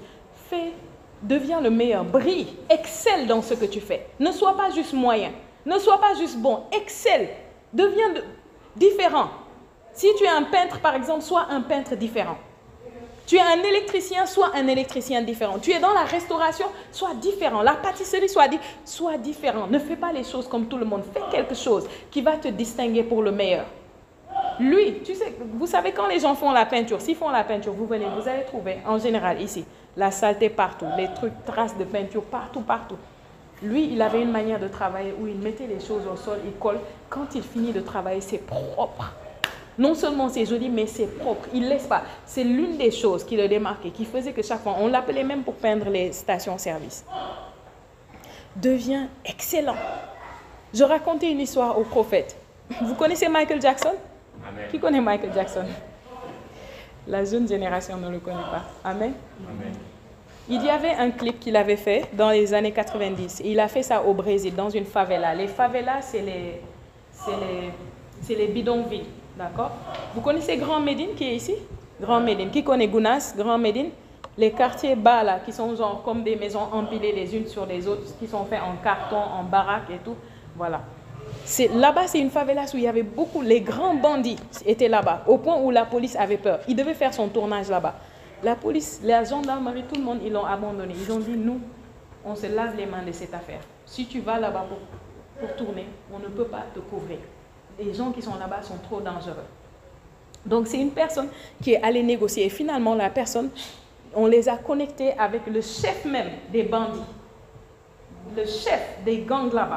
Deviens le meilleur, brille, excelle dans ce que tu fais. Ne sois pas juste moyen, ne sois pas juste bon, excelle, deviens différent. Si tu es un peintre, par exemple, sois un peintre différent. Tu es un électricien, sois un électricien différent. Tu es dans la restauration, sois différent. La pâtisserie, sois différent. Ne fais pas les choses comme tout le monde. Fais quelque chose qui va te distinguer pour le meilleur. Lui, tu sais, vous savez quand les gens font la peinture, s'ils font la peinture, vous venez, vous allez trouver en général ici, la saleté partout, les trucs, traces de peinture partout. Lui, il avait une manière de travailler où il mettait les choses au sol, il colle. Quand il finit de travailler, c'est propre. Non seulement c'est joli, mais c'est propre. Il ne laisse pas. C'est l'une des choses qui le démarquait, qui faisait que chaque fois, on l'appelait même pour peindre les stations-service. Devient excellent. Je racontais une histoire au prophète. Vous connaissez Michael Jackson? Amen. Qui connaît Michael Jackson? La jeune génération ne le connaît pas. Amen. Amen. Il y avait un clip qu'il avait fait dans les années 90. Et il a fait ça au Brésil, dans une favela. Les favelas, c'est les bidonvilles. D'accord? Vous connaissez Grand Médine qui est ici? Grand Médine. Qui connaît Gounas, Grand Médine? Les quartiers bas là, qui sont genre comme des maisons empilées les unes sur les autres, qui sont faits en carton, en baraque et tout. Voilà. Là-bas, c'est une favela où il y avait beaucoup, les grands bandits étaient là-bas, au point où la police avait peur. Il devait faire son tournage là-bas. La police, la gendarmerie, tout le monde, ils l'ont abandonné. Ils ont dit, nous, on se lave les mains de cette affaire. Si tu vas là-bas pour tourner, on ne peut pas te couvrir. Les gens qui sont là-bas sont trop dangereux. Donc, c'est une personne qui est allée négocier. Et finalement, la personne, on les a connectés avec le chef même des bandits. Le chef des gangs là-bas.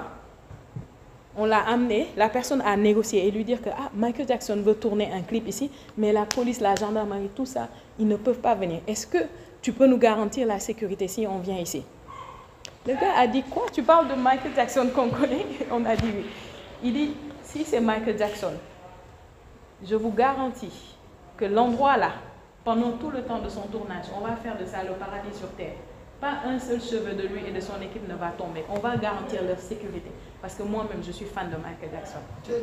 On l'a amené, la personne a négocié et lui dire que Michael Jackson veut tourner un clip ici, mais la police, la gendarmerie, tout ça, ils ne peuvent pas venir. Est-ce que tu peux nous garantir la sécurité si on vient ici? Le gars a dit, quoi? Tu parles de Michael Jackson qu'on connaît? On a dit oui. Il dit, si c'est Michael Jackson, je vous garantis que l'endroit là, pendant tout le temps de son tournage, on va faire de ça le paradis sur terre. Pas un seul cheveu de lui et de son équipe ne va tomber. On va garantir leur sécurité. Parce que moi-même, je suis fan de Michael Jackson.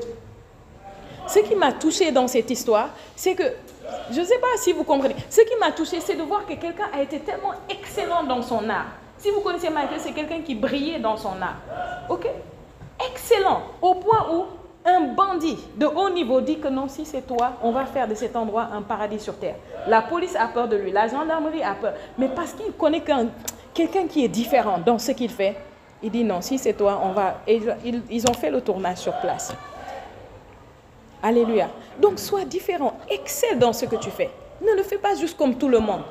Ce qui m'a touché dans cette histoire, c'est que, je ne sais pas si vous comprenez, ce qui m'a touché, c'est de voir que quelqu'un a été tellement excellent dans son art. Si vous connaissez Michael, c'est quelqu'un qui brillait dans son art. Ok? Excellent. Au point où un bandit de haut niveau dit que non, si c'est toi, on va faire de cet endroit un paradis sur terre. La police a peur de lui, la gendarmerie a peur. Mais parce qu'il connaît quelqu'un qui est différent dans ce qu'il fait, il dit non, si c'est toi, on va... Et ils ont fait le tournage sur place. Alléluia. Donc, sois différent, excelle dans ce que tu fais. Ne le fais pas juste comme tout le monde.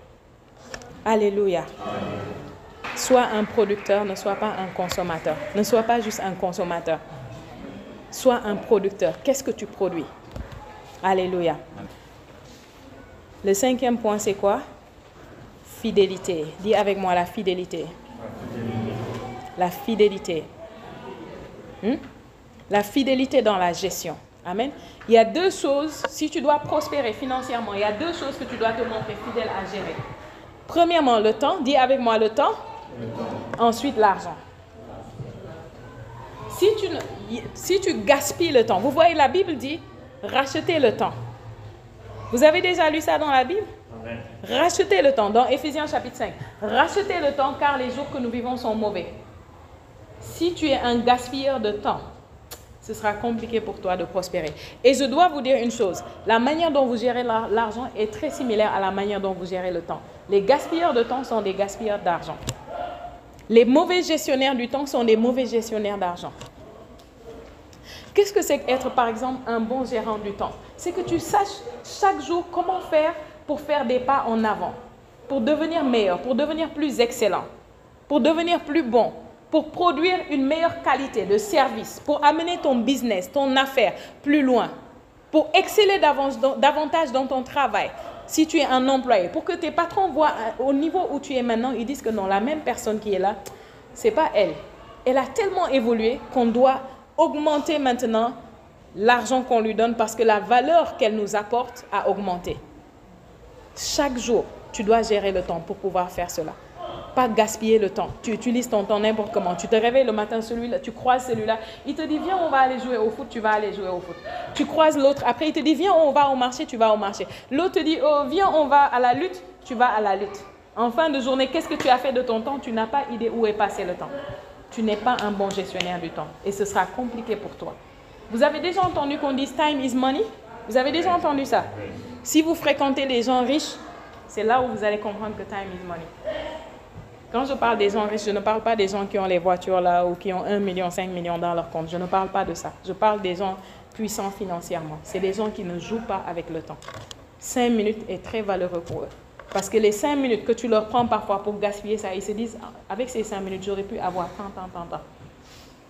Alléluia. Sois un producteur, ne sois pas un consommateur. Ne sois pas juste un consommateur. Sois un producteur. Qu'est-ce que tu produis? Alléluia. Le 5e point, c'est quoi? Fidélité. Dis avec moi la fidélité. La fidélité. La fidélité dans la gestion. Amen. Il y a 2 choses, si tu dois prospérer financièrement, il y a 2 choses que tu dois te montrer fidèle à gérer. Premièrement, le temps. Dis avec moi le temps. Ensuite, l'argent. Si tu gaspilles le temps, vous voyez, la Bible dit racheter le temps. Vous avez déjà lu ça dans la Bible? Amen. Racheter le temps, dans Éphésiens chapitre 5. Racheter le temps car les jours que nous vivons sont mauvais. Si tu es un gaspilleur de temps, ce sera compliqué pour toi de prospérer. Et je dois vous dire une chose, la manière dont vous gérez l'argent est très similaire à la manière dont vous gérez le temps. Les gaspilleurs de temps sont des gaspilleurs d'argent. Les mauvais gestionnaires du temps sont des mauvais gestionnaires d'argent. Qu'est-ce que c'est qu'être, par exemple, un bon gérant du temps? C'est que tu saches chaque jour comment faire pour faire des pas en avant, pour devenir meilleur, pour devenir plus excellent, pour devenir plus bon, pour produire une meilleure qualité de service, pour amener ton business, ton affaire plus loin, pour exceller davantage dans ton travail. Si tu es un employé, pour que tes patrons voient au niveau où tu es maintenant, ils disent que non, la même personne qui est là, ce n'est pas elle. Elle a tellement évolué qu'on doit augmenter maintenant l'argent qu'on lui donne parce que la valeur qu'elle nous apporte a augmenté. Chaque jour, tu dois gérer le temps pour pouvoir faire cela. Pas gaspiller le temps. Tu utilises ton temps n'importe comment. Tu te réveilles le matin, celui-là, tu croises celui-là. Il te dit, viens, on va aller jouer au foot, tu vas aller jouer au foot. Tu croises l'autre. Après, il te dit, viens, on va au marché, tu vas au marché. L'autre te dit, oh, viens, on va à la lutte, tu vas à la lutte. En fin de journée, qu'est-ce que tu as fait de ton temps? Tu n'as pas idée où est passé le temps. Tu n'es pas un bon gestionnaire du temps. Et ce sera compliqué pour toi. Vous avez déjà entendu qu'on dise time is money? Vous avez déjà entendu ça? Si vous fréquentez les gens riches, c'est là où vous allez comprendre que time is money. Quand je parle des gens riches, je ne parle pas des gens qui ont les voitures là ou qui ont 1 million, 5 millions dans leur compte. Je ne parle pas de ça. Je parle des gens puissants financièrement. C'est des gens qui ne jouent pas avec le temps. 5 minutes est très valeureux pour eux. Parce que les 5 minutes que tu leur prends parfois pour gaspiller ça, ils se disent, avec ces 5 minutes, j'aurais pu avoir tant.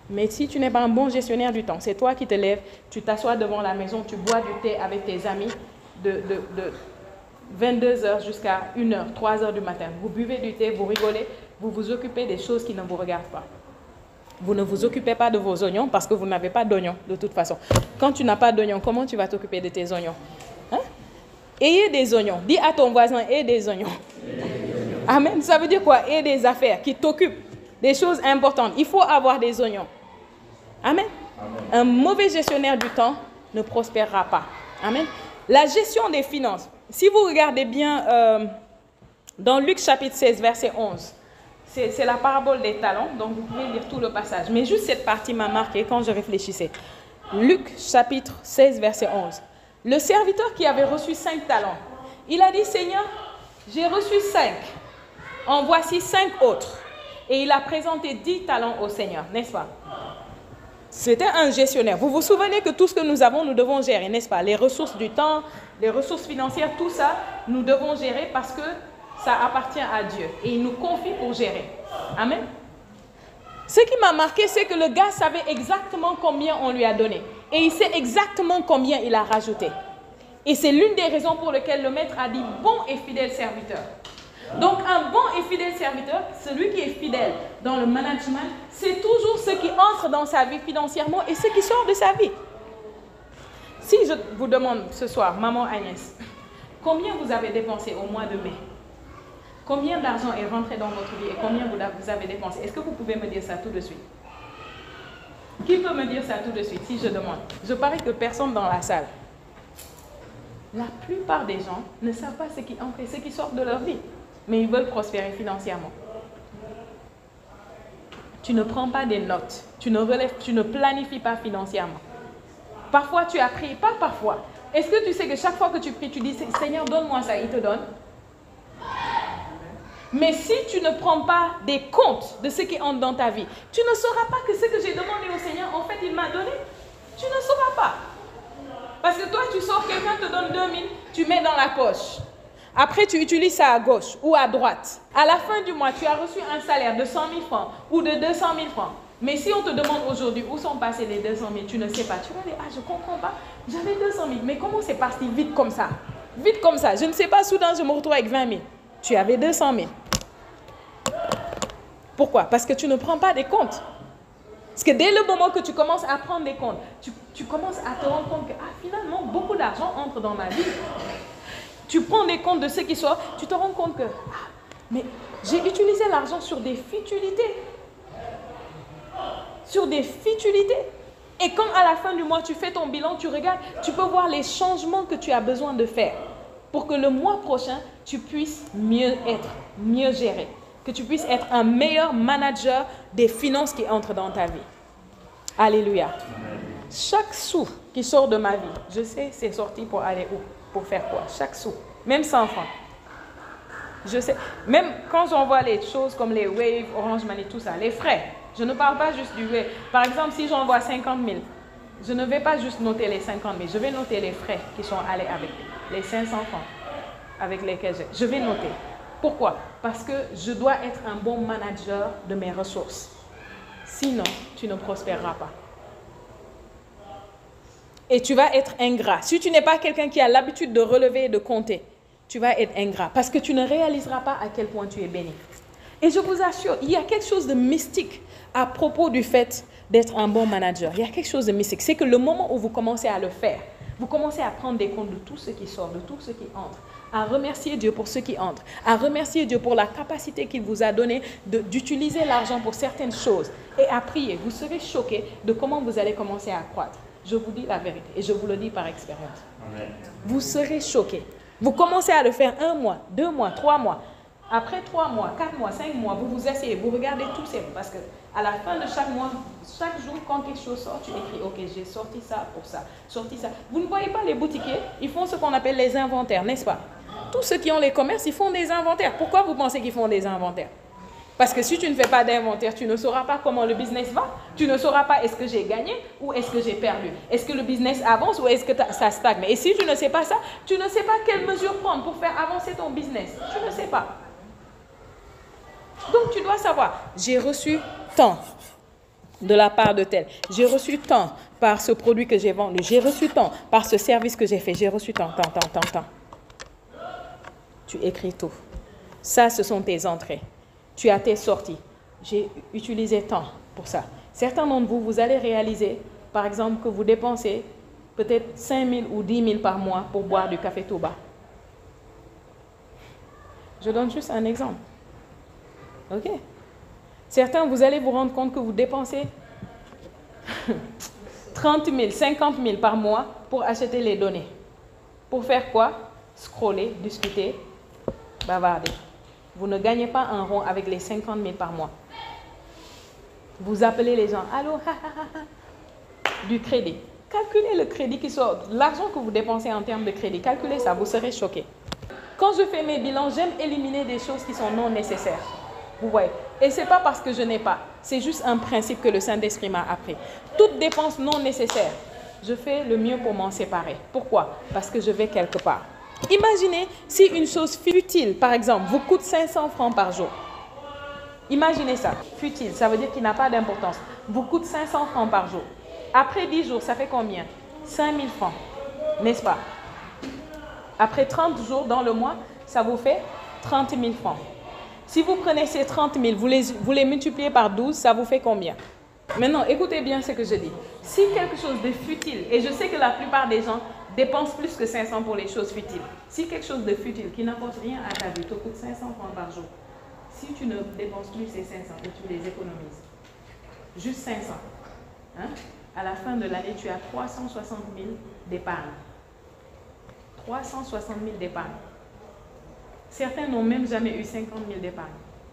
Mais si tu n'es pas un bon gestionnaire du temps, c'est toi qui te lèves, tu t'assois devant la maison, tu bois du thé avec tes amis de 22h jusqu'à 1h, 3h du matin. Vous buvez du thé, vous rigolez, vous vous occupez des choses qui ne vous regardent pas. Vous ne vous occupez pas de vos oignons parce que vous n'avez pas d'oignons de toute façon. Quand tu n'as pas d'oignons, comment tu vas t'occuper de tes oignons? Hein? Ayez des oignons. Dis à ton voisin, aie des oignons. Amen. Ça veut dire quoi? Aie des affaires qui t'occupent des choses importantes. Il faut avoir des oignons. Amen. Amen. Un mauvais gestionnaire du temps ne prospérera pas. Amen. La gestion des finances. Si vous regardez bien dans Luc chapitre 16, verset 11, c'est la parabole des talents, donc vous pouvez lire tout le passage. Mais juste cette partie m'a marqué quand je réfléchissais. Luc chapitre 16, verset 11. Le serviteur qui avait reçu 5 talents, il a dit, Seigneur, j'ai reçu 5, en voici 5 autres. Et il a présenté 10 talents au Seigneur, n'est-ce pas? C'était un gestionnaire. Vous vous souvenez que tout ce que nous avons, nous devons gérer, n'est-ce pas? Les ressources du temps, les ressources financières, tout ça, nous devons gérer parce que ça appartient à Dieu. Et il nous confie pour gérer. Amen. Ce qui m'a marqué, c'est que le gars savait exactement combien on lui a donné. Et il sait exactement combien il a rajouté. Et c'est l'une des raisons pour lesquelles le maître a dit « bon et fidèle serviteur ». Donc, un bon et fidèle serviteur, celui qui est fidèle dans le management, c'est toujours ce qui entre dans sa vie financièrement et ce qui sort de sa vie. Si je vous demande ce soir, maman Agnès, combien vous avez dépensé au mois de mai? Combien d'argent est rentré dans votre vie et combien vous avez dépensé? Est-ce que vous pouvez me dire ça tout de suite? Qui peut me dire ça tout de suite si je demande? Je parie que personne dans la salle. La plupart des gens ne savent pas ce qui entre et ce qui sort de leur vie. Mais ils veulent prospérer financièrement. Tu ne prends pas des notes. Tu ne planifies pas financièrement. Parfois, tu as prié. Pas parfois. Est-ce que tu sais que chaque fois que tu pries, tu dis, Seigneur, donne-moi ça, il te donne? Mais si tu ne prends pas des comptes de ce qui entre dans ta vie, tu ne sauras pas que ce que j'ai demandé au Seigneur, en fait, il m'a donné. Tu ne sauras pas. Parce que toi, tu sors, quelqu'un te donne 2000, tu mets dans la poche. Après, tu utilises ça à gauche ou à droite. À la fin du mois, tu as reçu un salaire de 100 000 francs ou de 200 000 francs. Mais si on te demande aujourd'hui où sont passés les 200 000, tu ne sais pas. Tu vas dire, ah, je ne comprends pas. J'avais 200 000. Mais comment c'est parti vite comme ça? Vite comme ça. Je ne sais pas, soudain, je me retrouve avec 20 000. Tu avais 200 000. Pourquoi? Parce que tu ne prends pas des comptes. Parce que dès le moment que tu commences à prendre des comptes, tu commences à te rendre compte que finalement, beaucoup d'argent entre dans ma vie. Tu prends des comptes de ce qui sort, tu te rends compte que mais j'ai utilisé l'argent sur des futilités. Sur des futilités. Et quand à la fin du mois, tu fais ton bilan, tu regardes, tu peux voir les changements que tu as besoin de faire pour que le mois prochain, tu puisses mieux être, mieux gérer. Que tu puisses être un meilleur manager des finances qui entrent dans ta vie. Alléluia. Chaque sou qui sort de ma vie, je sais c'est sorti pour aller où? Pour faire quoi? Chaque sou. Même 100 francs. Je sais. Même quand j'envoie les choses comme les Wave, Orange Money, tout ça, les frais. Je ne parle pas juste du Wave. Par exemple, si j'envoie 50 000, je ne vais pas juste noter les 50 000. Je vais noter les frais qui sont allés avec les 500 francs avec lesquels je vais noter. Pourquoi? Parce que je dois être un bon manager de mes ressources. Sinon, tu ne prospéreras pas. Et tu vas être ingrat. Si tu n'es pas quelqu'un qui a l'habitude de relever et de compter, tu vas être ingrat. Parce que tu ne réaliseras pas à quel point tu es béni. Et je vous assure, il y a quelque chose de mystique à propos du fait d'être un bon manager. Il y a quelque chose de mystique. C'est que le moment où vous commencez à le faire, vous commencez à prendre des comptes de tout ce qui sort, de tout ce qui entre, à remercier Dieu pour ce qui entre, à remercier Dieu pour la capacité qu'il vous a donnée d'utiliser l'argent pour certaines choses et à prier. Vous serez choqués de comment vous allez commencer à croître. Je vous dis la vérité et je vous le dis par expérience. Amen. Vous serez choqués. Vous commencez à le faire 1 mois, 2 mois, 3 mois. Après 3 mois, 4 mois, 5 mois, vous vous asseyez, vous regardez tout ça. Parce qu'à la fin de chaque mois, chaque jour, quand quelque chose sort, tu écris, ok, j'ai sorti ça pour ça, sorti ça. Vous ne voyez pas les boutiquiers, ils font ce qu'on appelle les inventaires, n'est-ce pas? Tous ceux qui ont les commerces, ils font des inventaires. Pourquoi vous pensez qu'ils font des inventaires? Parce que si tu ne fais pas d'inventaire, tu ne sauras pas comment le business va. Tu ne sauras pas est-ce que j'ai gagné ou est-ce que j'ai perdu. Est-ce que le business avance ou est-ce que ça stagne. Et si tu ne sais pas ça, tu ne sais pas quelle mesure prendre pour faire avancer ton business. Tu ne sais pas. Donc tu dois savoir, j'ai reçu tant. de la part de tel. J'ai reçu tant par ce produit que j'ai vendu. J'ai reçu tant par ce service que j'ai fait. J'ai reçu tant. Tu écris tout. Ça, ce sont tes entrées. Tu as tes sorties. J'ai utilisé tant pour ça. Certains d'entre vous, vous allez réaliser, par exemple, que vous dépensez peut-être 5 000 ou 10 000 par mois pour boire du café Touba. Je donne juste un exemple. OK? Certains, vous allez vous rendre compte que vous dépensez 30 000, 50 000 par mois pour acheter les données. Pour faire quoi? Scroller, discuter, bavarder. Vous ne gagnez pas un rond avec les 50 000 par mois. Vous appelez les gens, allô, du crédit. Calculez le crédit qui sort, l'argent que vous dépensez en termes de crédit. Calculez ça, vous serez choqués. Quand je fais mes bilans, j'aime éliminer des choses qui sont non nécessaires. Vous voyez. Et ce n'est pas parce que je n'ai pas. C'est juste un principe que le Saint-Esprit m'a appris. Toute dépense non nécessaire, je fais le mieux pour m'en séparer. Pourquoi? Parce que je vais quelque part. Imaginez si une chose futile, par exemple, vous coûte 500 francs par jour. Imaginez ça. Futile, ça veut dire qu'il n'a pas d'importance. Vous coûte 500 francs par jour. Après 10 jours, ça fait combien? 5 000 francs. N'est-ce pas? Après 30 jours dans le mois, ça vous fait 30 000 francs. Si vous prenez ces 30 000, vous les multipliez par 12, ça vous fait combien? Maintenant, écoutez bien ce que je dis. Si quelque chose de futile, et je sais que la plupart des gens dépensent plus que 500 pour les choses futiles. Si quelque chose de futile qui n'apporte rien à ta vie te coûte 500 francs par jour, si tu ne dépenses plus ces 500 et tu les économises, juste 500, hein, à la fin de l'année, tu as 360 000 d'épargne. 360 000 d'épargne. Certains n'ont même jamais eu 50 000 d'épargne.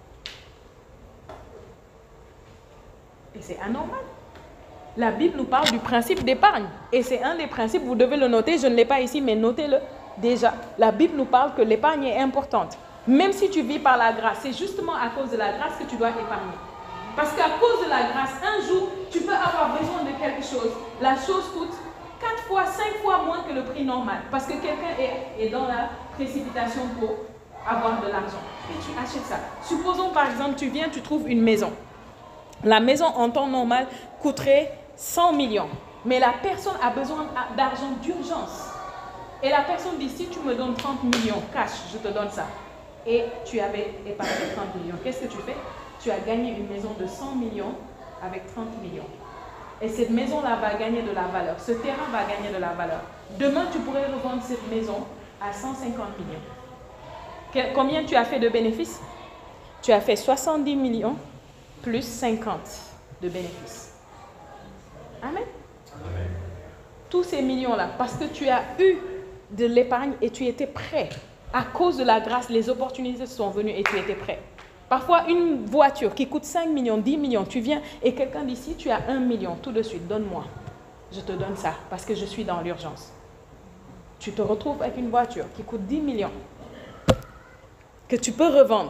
Et c'est anormal. La Bible nous parle du principe d'épargne. Et c'est un des principes, vous devez le noter, je ne l'ai pas ici, mais notez-le déjà. La Bible nous parle que l'épargne est importante. Même si tu vis par la grâce, c'est justement à cause de la grâce que tu dois épargner. Parce qu'à cause de la grâce, un jour, tu peux avoir besoin de quelque chose. La chose coûte 4 fois, 5 fois moins que le prix normal. Parce que quelqu'un est dans la précipitation pour avoir de l'argent. Et tu achètes ça. Supposons par exemple, tu viens, tu trouves une maison. La maison en temps normal coûterait 100 millions. Mais la personne a besoin d'argent d'urgence. Et la personne dit, si tu me donnes 30 millions cash, je te donne ça. Et tu avais épargné 30 millions. Qu'est-ce que tu fais? Tu as gagné une maison de 100 millions avec 30 millions. Et cette maison-là va gagner de la valeur. Ce terrain va gagner de la valeur. Demain, tu pourrais revendre cette maison à 150 millions. Combien tu as fait de bénéfices? Tu as fait 70 millions plus 50 de bénéfices. Amen. Amen. Tous ces millions-là, parce que tu as eu de l'épargne et tu étais prêt. À cause de la grâce, les opportunités sont venues et tu étais prêt. Parfois, une voiture qui coûte 5 millions, 10 millions, tu viens et quelqu'un dit, si tu as 1 million, tout de suite, donne-moi. Je te donne ça parce que je suis dans l'urgence. Tu te retrouves avec une voiture qui coûte 10 millions, que tu peux revendre.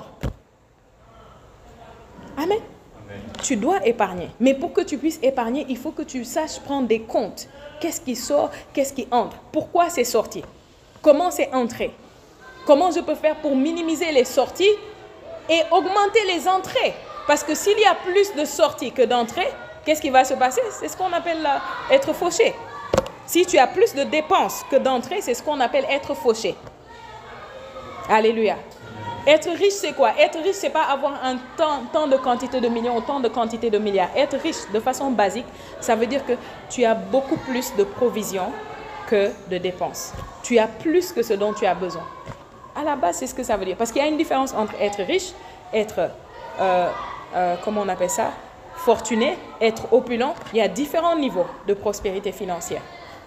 Amen. Amen. Tu dois épargner. Mais pour que tu puisses épargner, il faut que tu saches prendre des comptes. Qu'est-ce qui sort, qu'est-ce qui entre? Pourquoi c'est sorti? Comment c'est entré? Comment je peux faire pour minimiser les sorties et augmenter les entrées? Parce que s'il y a plus de sorties que d'entrées, qu'est-ce qui va se passer? C'est ce qu'on appelle être fauché. Si tu as plus de dépenses que d'entrées, c'est ce qu'on appelle être fauché. Alléluia. Être riche, c'est quoi? Être riche, ce n'est pas avoir un tant de quantité de millions ou tant de quantité de milliards. Être riche, de façon basique, ça veut dire que tu as beaucoup plus de provisions que de dépenses. Tu as plus que ce dont tu as besoin. À la base, c'est ce que ça veut dire. Parce qu'il y a une différence entre être riche, être, comment on appelle ça, fortuné, être opulent. Il y a différents niveaux de prospérité financière.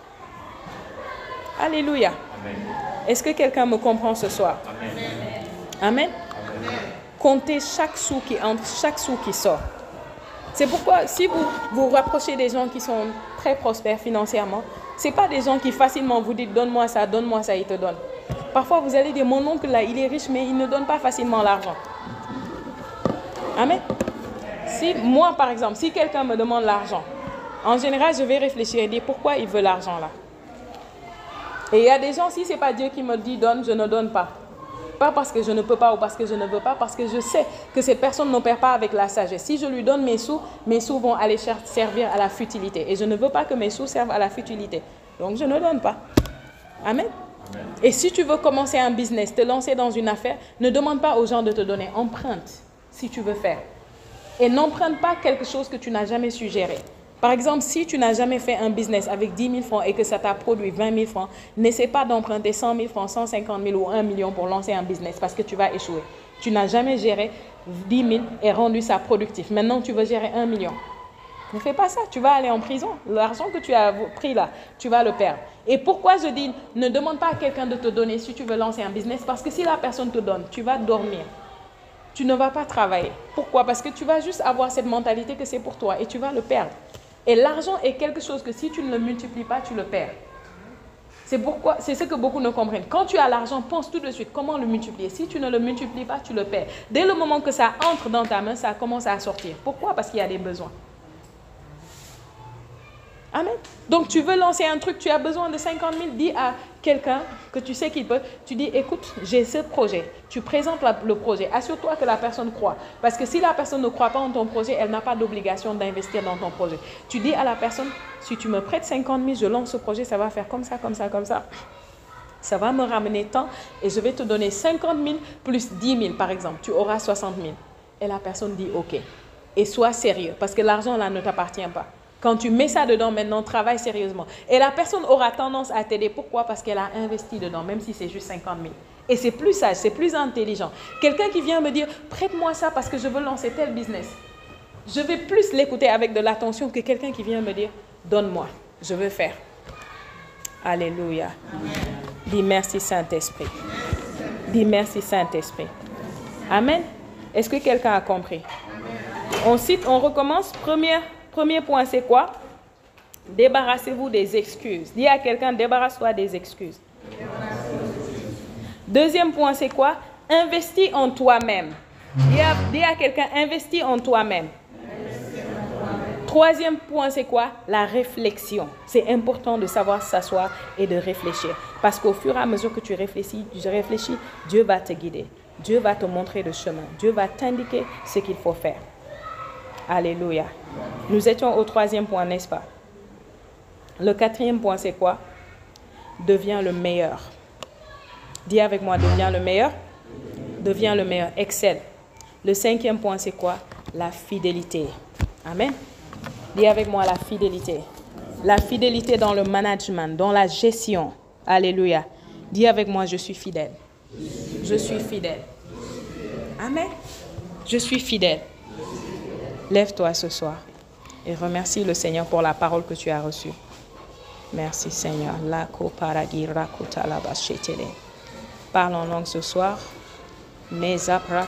Alléluia. Amen. Est-ce que quelqu'un me comprend ce soir? Amen. Amen. Amen. Comptez chaque sou qui entre, chaque sou qui sort. C'est pourquoi, si vous vous rapprochez des gens qui sont très prospères financièrement, ce n'est pas des gens qui facilement vous disent « donne-moi ça, ils te donnent ». Parfois, vous allez dire « mon oncle là, il est riche, mais il ne donne pas facilement l'argent ». Amen. Si moi, par exemple, si quelqu'un me demande l'argent, en général, je vais réfléchir et dire « pourquoi il veut l'argent là ?» Et il y a des gens, si ce n'est pas Dieu qui me dit « donne », je ne donne pas. Pas parce que je ne peux pas ou parce que je ne veux pas, parce que je sais que cette personne n'opère pas avec la sagesse. Si je lui donne mes sous vont aller servir à la futilité. Et je ne veux pas que mes sous servent à la futilité. Donc, je ne donne pas. Amen. Et si tu veux commencer un business, te lancer dans une affaire, ne demande pas aux gens de te donner. Emprunte si tu veux faire. Et n'emprunte pas quelque chose que tu n'as jamais su gérer. Par exemple, si tu n'as jamais fait un business avec 10 000 francs et que ça t'a produit 20 000 francs, n'essaie pas d'emprunter 100 000 francs, 150 000 ou 1 million pour lancer un business parce que tu vas échouer. Tu n'as jamais géré 10 000 et rendu ça productif. Maintenant, tu veux gérer 1 million. Ne fais pas ça, tu vas aller en prison. L'argent que tu as pris là, tu vas le perdre. Et pourquoi je dis, ne demande pas à quelqu'un de te donner si tu veux lancer un business, parce que si la personne te donne, tu vas dormir. Tu ne vas pas travailler. Pourquoi? Parce que tu vas juste avoir cette mentalité que c'est pour toi et tu vas le perdre. Et l'argent est quelque chose que si tu ne le multiplies pas, tu le perds. C'est ce que beaucoup ne comprennent. Quand tu as l'argent, pense tout de suite comment le multiplier. Si tu ne le multiplies pas, tu le perds. Dès le moment que ça entre dans ta main, ça commence à sortir. Pourquoi? Parce qu'il y a des besoins. Amen. Donc, tu veux lancer un truc, tu as besoin de 50 000, dis à quelqu'un que tu sais qu'il peut, tu dis, écoute, j'ai ce projet. Tu présentes le projet. Assure-toi que la personne croit. Parce que si la personne ne croit pas en ton projet, elle n'a pas d'obligation d'investir dans ton projet. Tu dis à la personne, si tu me prêtes 50 000, je lance ce projet, ça va faire comme ça, comme ça, comme ça. Ça va me ramener tant et je vais te donner 50 000 plus 10 000, par exemple. Tu auras 60 000. Et la personne dit, OK. Et sois sérieux, parce que l'argent, là, ne t'appartient pas. Quand tu mets ça dedans, maintenant, travaille sérieusement. Et la personne aura tendance à t'aider. Pourquoi? Parce qu'elle a investi dedans, même si c'est juste 50 000. Et c'est plus sage, c'est plus intelligent. Quelqu'un qui vient me dire, prête-moi ça parce que je veux lancer tel business. Je vais plus l'écouter avec de l'attention que quelqu'un qui vient me dire, donne-moi, je veux faire. Alléluia. Amen. Dis merci Saint-Esprit. Dis merci Saint-Esprit. Amen. Est-ce que quelqu'un a compris? On recommence. Premier point, c'est quoi? Débarrassez-vous des excuses. Dis à quelqu'un, débarrasse-toi des excuses. Deuxième point, c'est quoi? Investis en toi-même. Dis à quelqu'un, investis en toi-même. Troisième point, c'est quoi? La réflexion. C'est important de savoir s'asseoir et de réfléchir. Parce qu'au fur et à mesure que tu réfléchis, Dieu va te guider. Dieu va te montrer le chemin. Dieu va t'indiquer ce qu'il faut faire. Alléluia. Nous étions au troisième point, n'est-ce pas? Le quatrième point, c'est quoi? Deviens le meilleur. Dis avec moi, deviens le meilleur. Deviens le meilleur. Excelle. Le cinquième point, c'est quoi? La fidélité. Amen. Dis avec moi la fidélité. La fidélité dans le management, dans la gestion. Alléluia. Dis avec moi, je suis fidèle. Je suis fidèle. Amen. Je suis fidèle. Lève-toi ce soir et remercie le Seigneur pour la parole que tu as reçue. Merci Seigneur. Parle en langue ce soir.